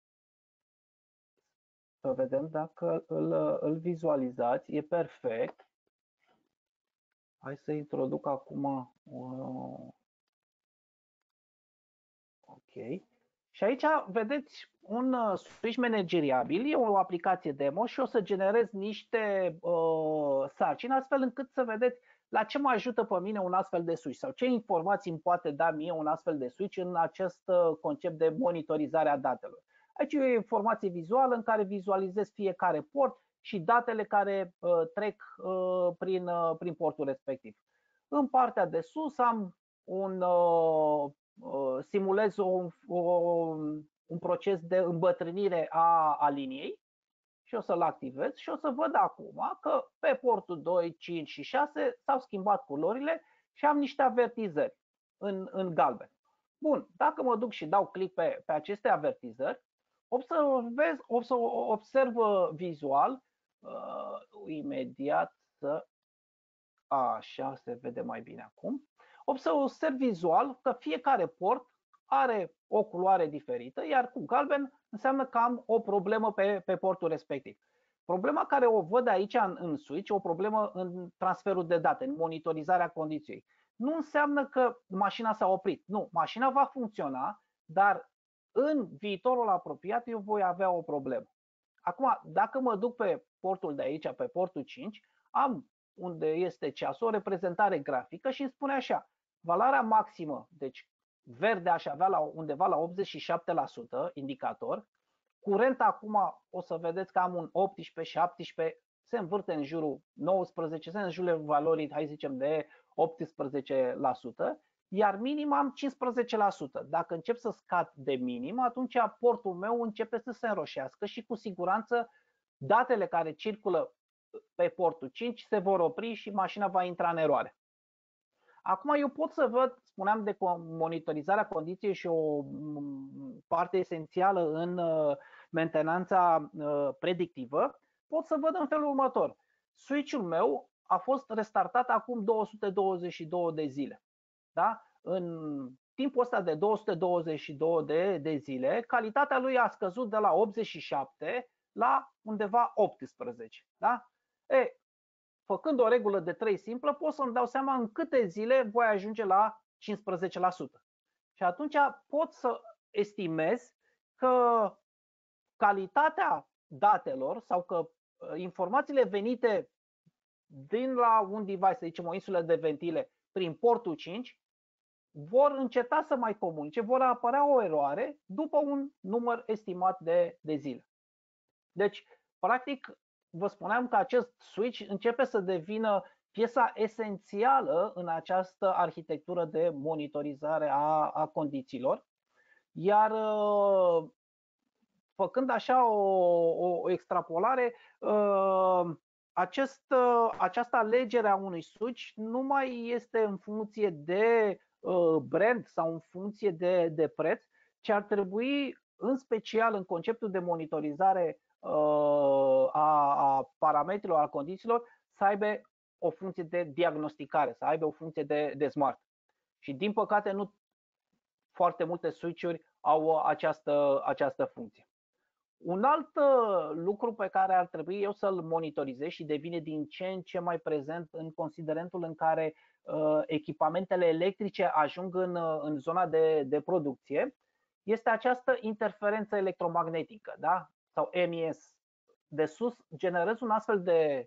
Să vedem dacă îl vizualizați. E perfect. Hai să introduc acum. Ok. Și aici vedeți un switch manageriabil, e o aplicație demo și o să generez niște sarcini astfel încât să vedeți la ce mă ajută pe mine un astfel de switch sau ce informații îmi poate da mie un astfel de switch în acest concept de monitorizare a datelor. Aici e o informație vizuală în care vizualizez fiecare port și datele care trec prin portul respectiv. În partea de sus am simulez un proces de îmbătrânire a liniei și o să-l activez și o să văd acum că pe portul 2, 5 și 6 s-au schimbat culorile și am niște avertizări în galben. Bun, dacă mă duc și dau click pe aceste avertizări, observ vizual, imediat așa se vede mai bine acum, observ vizual că fiecare port are o culoare diferită, iar cu galben înseamnă că am o problemă pe portul respectiv. Problema care o văd aici în switch, o problemă în transferul de date, în monitorizarea condiției, nu înseamnă că mașina s-a oprit. Nu, mașina va funcționa, dar în viitorul apropiat eu voi avea o problemă. Acum, dacă mă duc pe portul de aici, pe portul 5, am unde este ceasul, o reprezentare grafică și îmi spune așa, valoarea maximă, deci verde aș avea undeva la 87% indicator, curent acum o să vedeți că am un 18, 17, se învârte în jurul 19, se în jurul valorii, hai zicem, de 18%, iar minim am 15%. Dacă încep să scad de minim, atunci portul meu începe să se înroșească și cu siguranță datele care circulă pe portul 5 se vor opri și mașina va intra în eroare. Acum eu pot să văd, spuneam de monitorizarea condiției și o parte esențială în mentenanța predictivă, pot să văd în felul următor. Switch-ul meu a fost restartat acum 222 de zile. Da? În timpul ăsta de 222 de zile, calitatea lui a scăzut de la 87 la undeva 18. Da? Făcând o regulă de 3 simplă, pot să-mi dau seama în câte zile voi ajunge la 15%. Și atunci pot să estimez că calitatea datelor sau că informațiile venite din la un device, să zicem o insulă de ventile, prin portul 5, vor înceta să mai comunice, vor apărea o eroare după un număr estimat de zile. Deci, practic, vă spuneam că acest switch începe să devină piesa esențială în această arhitectură de monitorizare a condițiilor. Iar făcând așa o extrapolare, această alegere a unui switch nu mai este în funcție de brand sau în funcție de preț, ci ar trebui, în special în conceptul de monitorizare a parametrilor, a condițiilor, să aibă o funcție de diagnosticare, să aibă o funcție de smart. Și din păcate nu foarte multe switch-uri au această funcție. Un alt lucru pe care ar trebui eu să-l monitorizez și devine din ce în ce mai prezent în considerentul în care echipamentele electrice ajung în zona de producție, este această interferență electromagnetică, da? Sau MES. De sus generez un astfel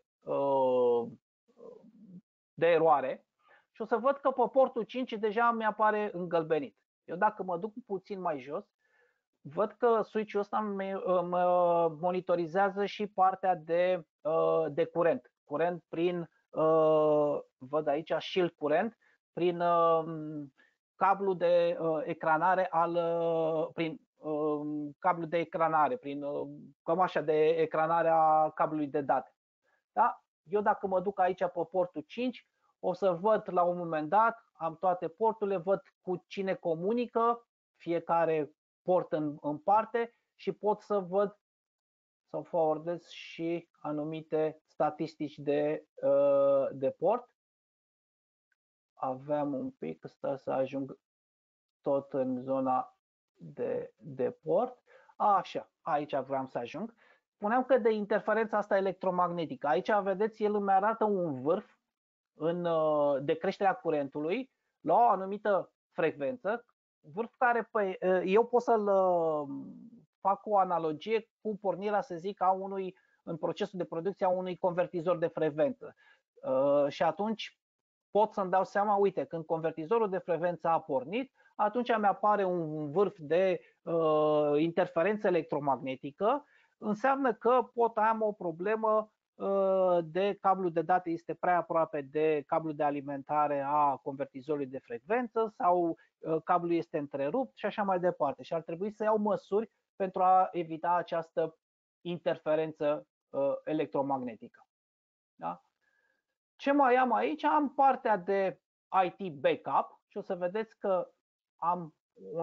de eroare și o să văd că pe portul 5 deja mi apare îngălbenit. Eu dacă mă duc puțin mai jos, văd că switch-ul ăsta mă monitorizează și partea de curent. Curent prin, văd aici, shield curent, prin cablu de ecranare prin cablu de ecranare, prin cămașa de ecranare a cablului de date. Da? Eu dacă mă duc aici pe portul 5, o să văd la un moment dat, am toate porturile, văd cu cine comunică fiecare port în parte și pot să văd sau forwardez și anumite statistici de port. Aveam un pic, să ajung tot în zona de port. Așa, aici vreau să ajung. Spuneam că de interferența asta electromagnetică. Aici vedeți, el îmi arată un vârf de creșterea curentului la o anumită frecvență, vârf care eu pot să-l fac o analogie cu pornirea, să zic, în procesul de producție a unui convertizor de frecvență. Și atunci pot să-mi dau seama, uite, când convertizorul de frecvență a pornit, atunci mi apare un vârf de interferență electromagnetică, înseamnă că pot am o problemă de cablul de date este prea aproape de cablul de alimentare a convertizorului de frecvență sau cablul este întrerupt și așa mai departe. Și ar trebui să iau măsuri pentru a evita această interferență electromagnetică. Da? Ce mai am aici? Am partea de IT backup și o să vedeți că am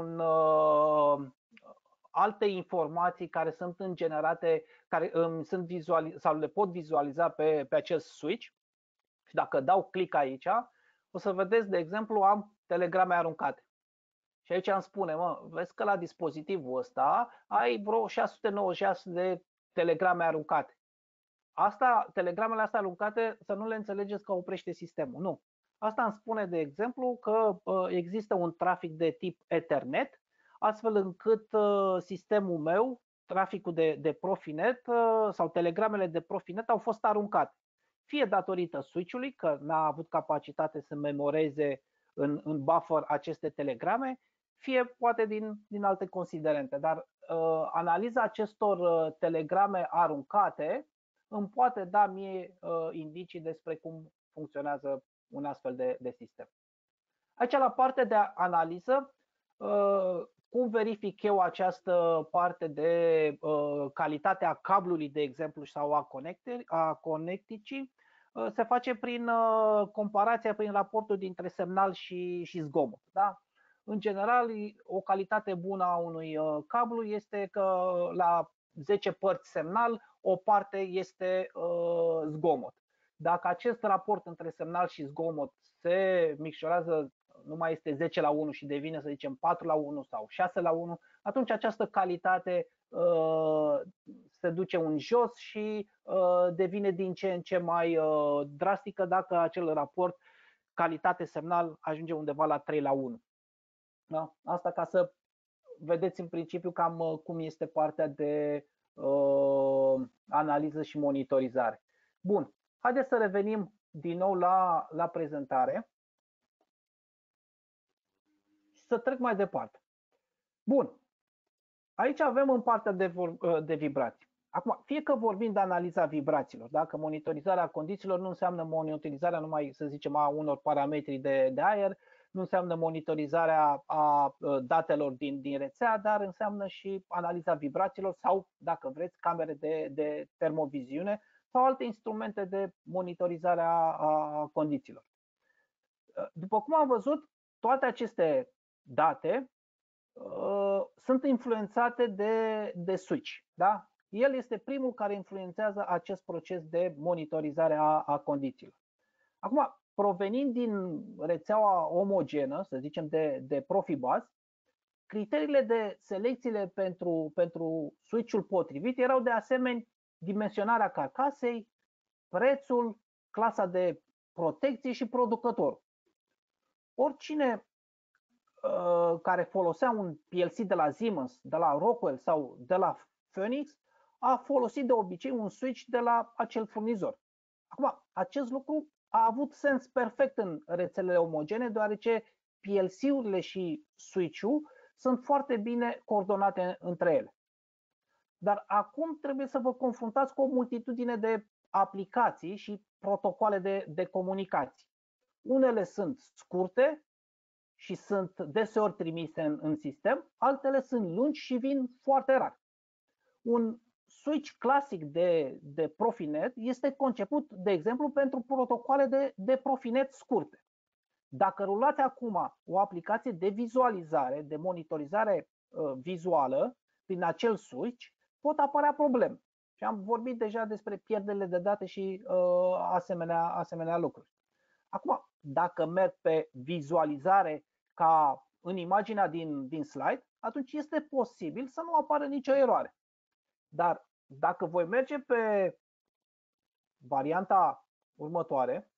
alte informații care sunt generate, care sunt sau le pot vizualiza pe acest switch. Și dacă dau click aici, o să vedeți, de exemplu, am telegrame aruncate. Și aici îmi spune, vezi că la dispozitivul ăsta ai vreo 696 de telegrame aruncate. Telegramele astea aruncate, să nu le înțelegeți că oprește sistemul. Nu. Asta îmi spune, de exemplu, că există un trafic de tip Ethernet, astfel încât sistemul meu, traficul de Profinet sau telegramele de Profinet au fost aruncate. Fie datorită switch-ului, că n-a avut capacitate să memoreze în buffer aceste telegrame, fie poate din alte considerente, dar analiza acestor telegrame aruncate îmi poate da mie indicii despre cum funcționează un astfel de sistem. Aici, la partea de analiză, cum verific eu această parte de calitate a cablului, de exemplu, sau a conecticii, se face prin comparația, prin raportul dintre semnal și zgomot. Da? În general, o calitate bună a unui cablu este că la 10 părți semnal, o parte este zgomot. Dacă acest raport între semnal și zgomot se micșorează, nu mai este 10 la 1 și devine, să zicem, 4 la 1 sau 6 la 1, atunci această calitate se duce în jos și devine din ce în ce mai drastică dacă acel raport calitate-semnal ajunge undeva la 3 la 1. Da? Asta ca să vedeți în principiu cam cum este partea de analiză și monitorizare. Bun, haideți să revenim din nou la prezentare și să trec mai departe. Bun, aici avem în partea de vibrații. Acum, fie că vorbim de analiza vibrațiilor, dacă monitorizarea condițiilor nu înseamnă monitorizarea numai, să zicem, a unor parametri de aer, nu înseamnă monitorizarea a datelor din rețea, dar înseamnă și analiza vibrațiilor sau, dacă vreți, camere de termoviziune sau alte instrumente de monitorizare a condițiilor. După cum am văzut, toate aceste date sunt influențate de switch. Da? El este primul care influențează acest proces de monitorizare a condițiilor. Acum, provenind din rețeaua omogenă, să zicem de Profibus, criteriile de selecțiile pentru switch-ul potrivit erau de asemenea dimensionarea carcasei, prețul, clasa de protecție și producătorul. Oricine care folosea un PLC de la Siemens, de la Rockwell sau de la Phoenix a folosit de obicei un switch de la acel furnizor. Acum, acest lucru a avut sens perfect în rețelele omogene, deoarece PLC-urile și switch-ul sunt foarte bine coordonate între ele. Dar acum trebuie să vă confruntați cu o multitudine de aplicații și protocoale de comunicații. Unele sunt scurte și sunt deseori trimise în sistem, altele sunt lungi și vin foarte rar. Un switch clasic de Profinet este conceput, de exemplu, pentru protocoale de Profinet scurte. Dacă rulați acum o aplicație de vizualizare, de monitorizare vizuală prin acel switch, pot apărea probleme. Și am vorbit deja despre pierderile de date și asemenea lucruri. Acum, dacă merg pe vizualizare ca în imaginea din slide, atunci este posibil să nu apară nicio eroare. Dar dacă voi merge pe varianta următoare,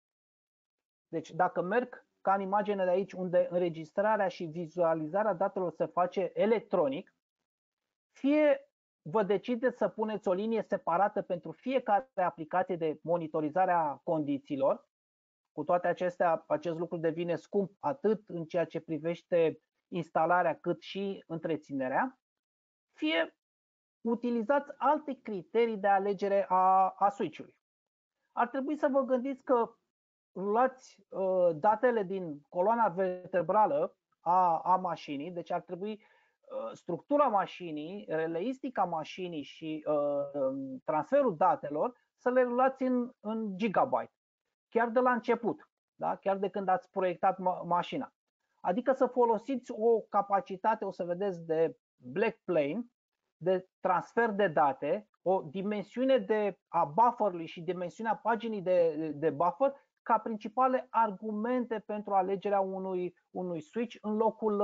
deci dacă merg ca în imaginea de aici, unde înregistrarea și vizualizarea datelor se face electronic, fie vă decideți să puneți o linie separată pentru fiecare aplicație de monitorizare a condițiilor. Cu toate acestea, acest lucru devine scump atât în ceea ce privește instalarea cât și întreținerea, fie utilizați alte criterii de alegere a switch-ului. Ar trebui să vă gândiți că luați datele din coloana vertebrală a mașinii, deci ar trebui structura mașinii, releistica mașinii și transferul datelor să le luați în gigabyte, chiar de la început, da? Chiar de când ați proiectat mașina. Adică să folosiți o capacitate, o să vedeți, de backplane, de transfer de date, o dimensiune a bufferului și dimensiunea paginii de buffer ca principale argumente pentru alegerea unui switch în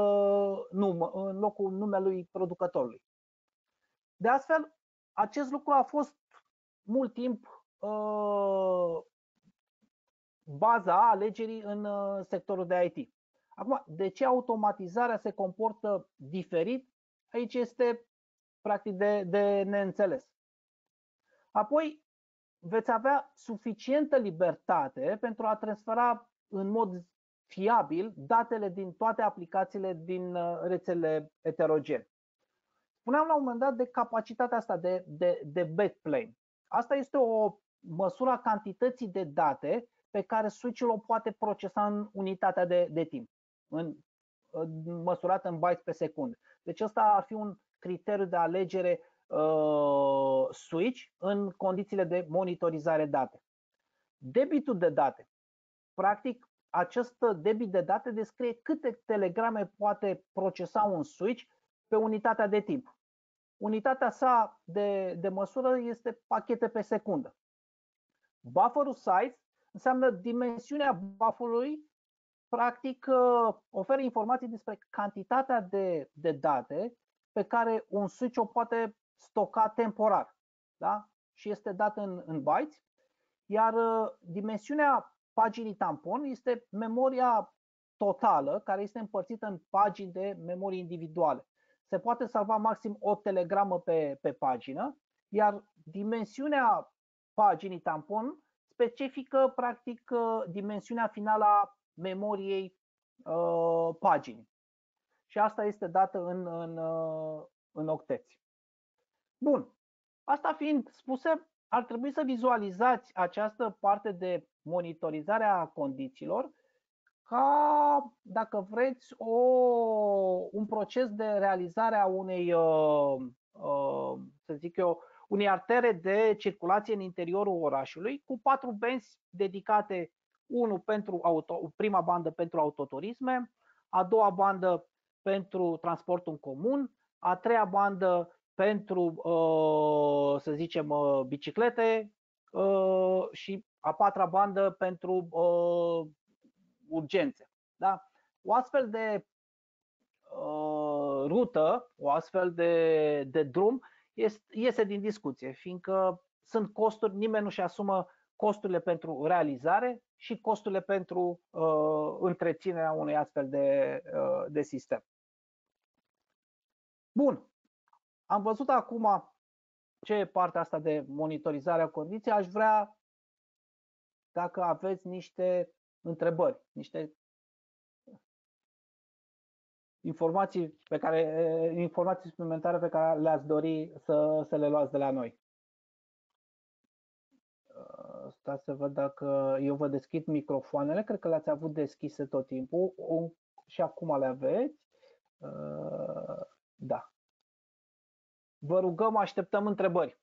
locul numelui producătorului. De astfel, acest lucru a fost mult timp baza alegerii în sectorul de IT. Acum, de ce automatizarea se comportă diferit? Aici este practic de neînțeles. Apoi, veți avea suficientă libertate pentru a transfera în mod fiabil datele din toate aplicațiile din rețelele heterogene. Spuneam la un moment dat de capacitatea asta de backplane. Asta este o măsură a cantității de date pe care switch-ul o poate procesa în unitatea de timp, măsurată în bytes pe secundă. Deci ăsta ar fi un criteriu de alegere switch în condițiile de monitorizare date. Debitul de date. Practic, acest debit de date descrie câte telegrame poate procesa un switch pe unitatea de timp. Unitatea sa de măsură este pachete pe secundă. Buffer size înseamnă dimensiunea bufferului, practic oferă informații despre cantitatea de date pe care un switch o poate stoca temporar, da? Și este dat în bytes, iar dimensiunea paginii tampon este memoria totală, care este împărțită în pagini de memorie individuale. Se poate salva maxim o telegramă pe pagină, iar dimensiunea paginii tampon specifică practic dimensiunea finală a memoriei paginii. Și asta este dată în octeți. Bun. Asta fiind spuse, ar trebui să vizualizați această parte de monitorizare a condițiilor ca, dacă vreți, un proces de realizare a să zic eu, unei artere de circulație în interiorul orașului cu 4 benzi dedicate, prima bandă pentru autoturisme, a doua bandă pentru transportul în comun, a treia bandă pentru, să zicem, biciclete și a patra bandă pentru urgențe. Da? O astfel de rută, o astfel de drum iese din discuție, fiindcă sunt costuri, nimeni nu-și asumă costurile pentru realizare și costurile pentru întreținerea unui astfel de sistem. Bun. Am văzut acum ce e partea asta de monitorizare a condiției. Aș vrea, dacă aveți niște întrebări, niște informații suplimentare pe care le-ați dori să le luați de la noi. Stați să văd dacă eu vă deschid microfoanele. Cred că le-ați avut deschise tot timpul și acum le aveți. Da. Vă rugăm, așteptăm întrebări.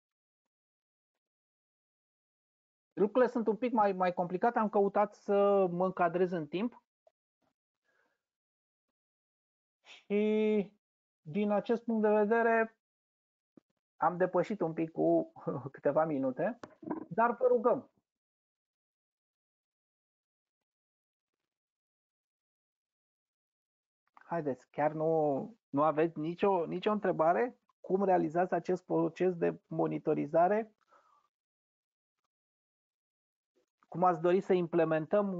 Lucrurile sunt un pic mai complicate, am căutat să mă încadrez în timp. Și din acest punct de vedere am depășit un pic cu câteva minute, dar vă rugăm. Haideți, chiar nu aveți nicio întrebare? Cum realizați acest proces de monitorizare? Cum ați dori să implementăm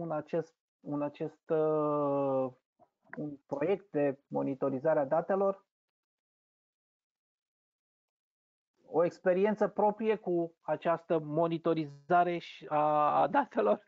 un proiect de monitorizare a datelor? O experiență proprie cu această monitorizare a datelor?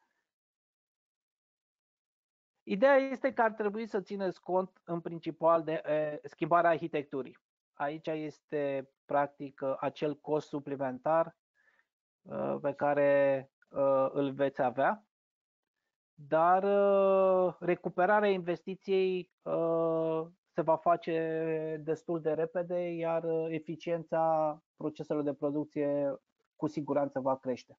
Ideea este că ar trebui să țineți cont în principal de schimbarea arhitecturii. Aici este practic acel cost suplimentar pe care îl veți avea, dar recuperarea investiției se va face destul de repede, iar eficiența proceselor de producție cu siguranță va crește.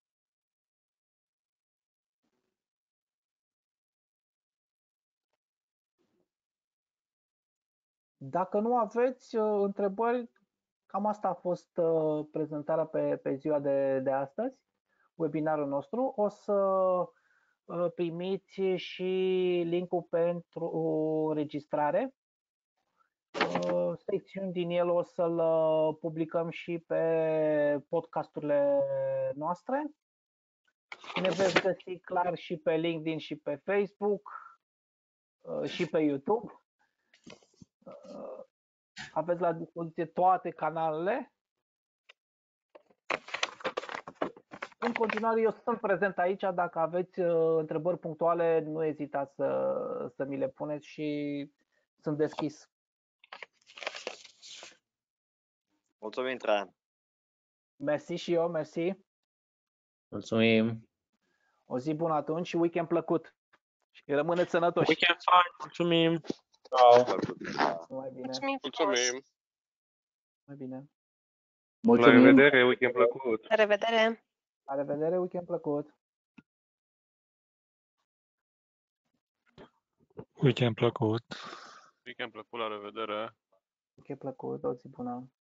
Dacă nu aveți întrebări, cam asta a fost prezentarea pe ziua de astăzi, webinarul nostru. O să primiți și link-ul pentru registrare. Secțiuni din el o să-l publicăm și pe podcasturile noastre. Ne veți găsi clar și pe LinkedIn și pe Facebook și pe YouTube. Aveți la dispoziție toate canalele. în continuare eu sunt prezent aici. Dacă aveți întrebări punctuale, nu ezitați să mi le puneți și sunt deschis. Mulțumim, Traian. Mersi și eu, mersi. Mulțumim. O zi bună atunci și weekend plăcut. Și rămâneți sănătoși. Weekend fine. Mulțumim. Mai bine. Mulțumim. Mai bine. La revedere, weekend plăcut. La revedere. La revedere, weekend plăcut. Weekend plăcut. Weekend plăcut, la revedere. Weekend plăcut, o zi bună.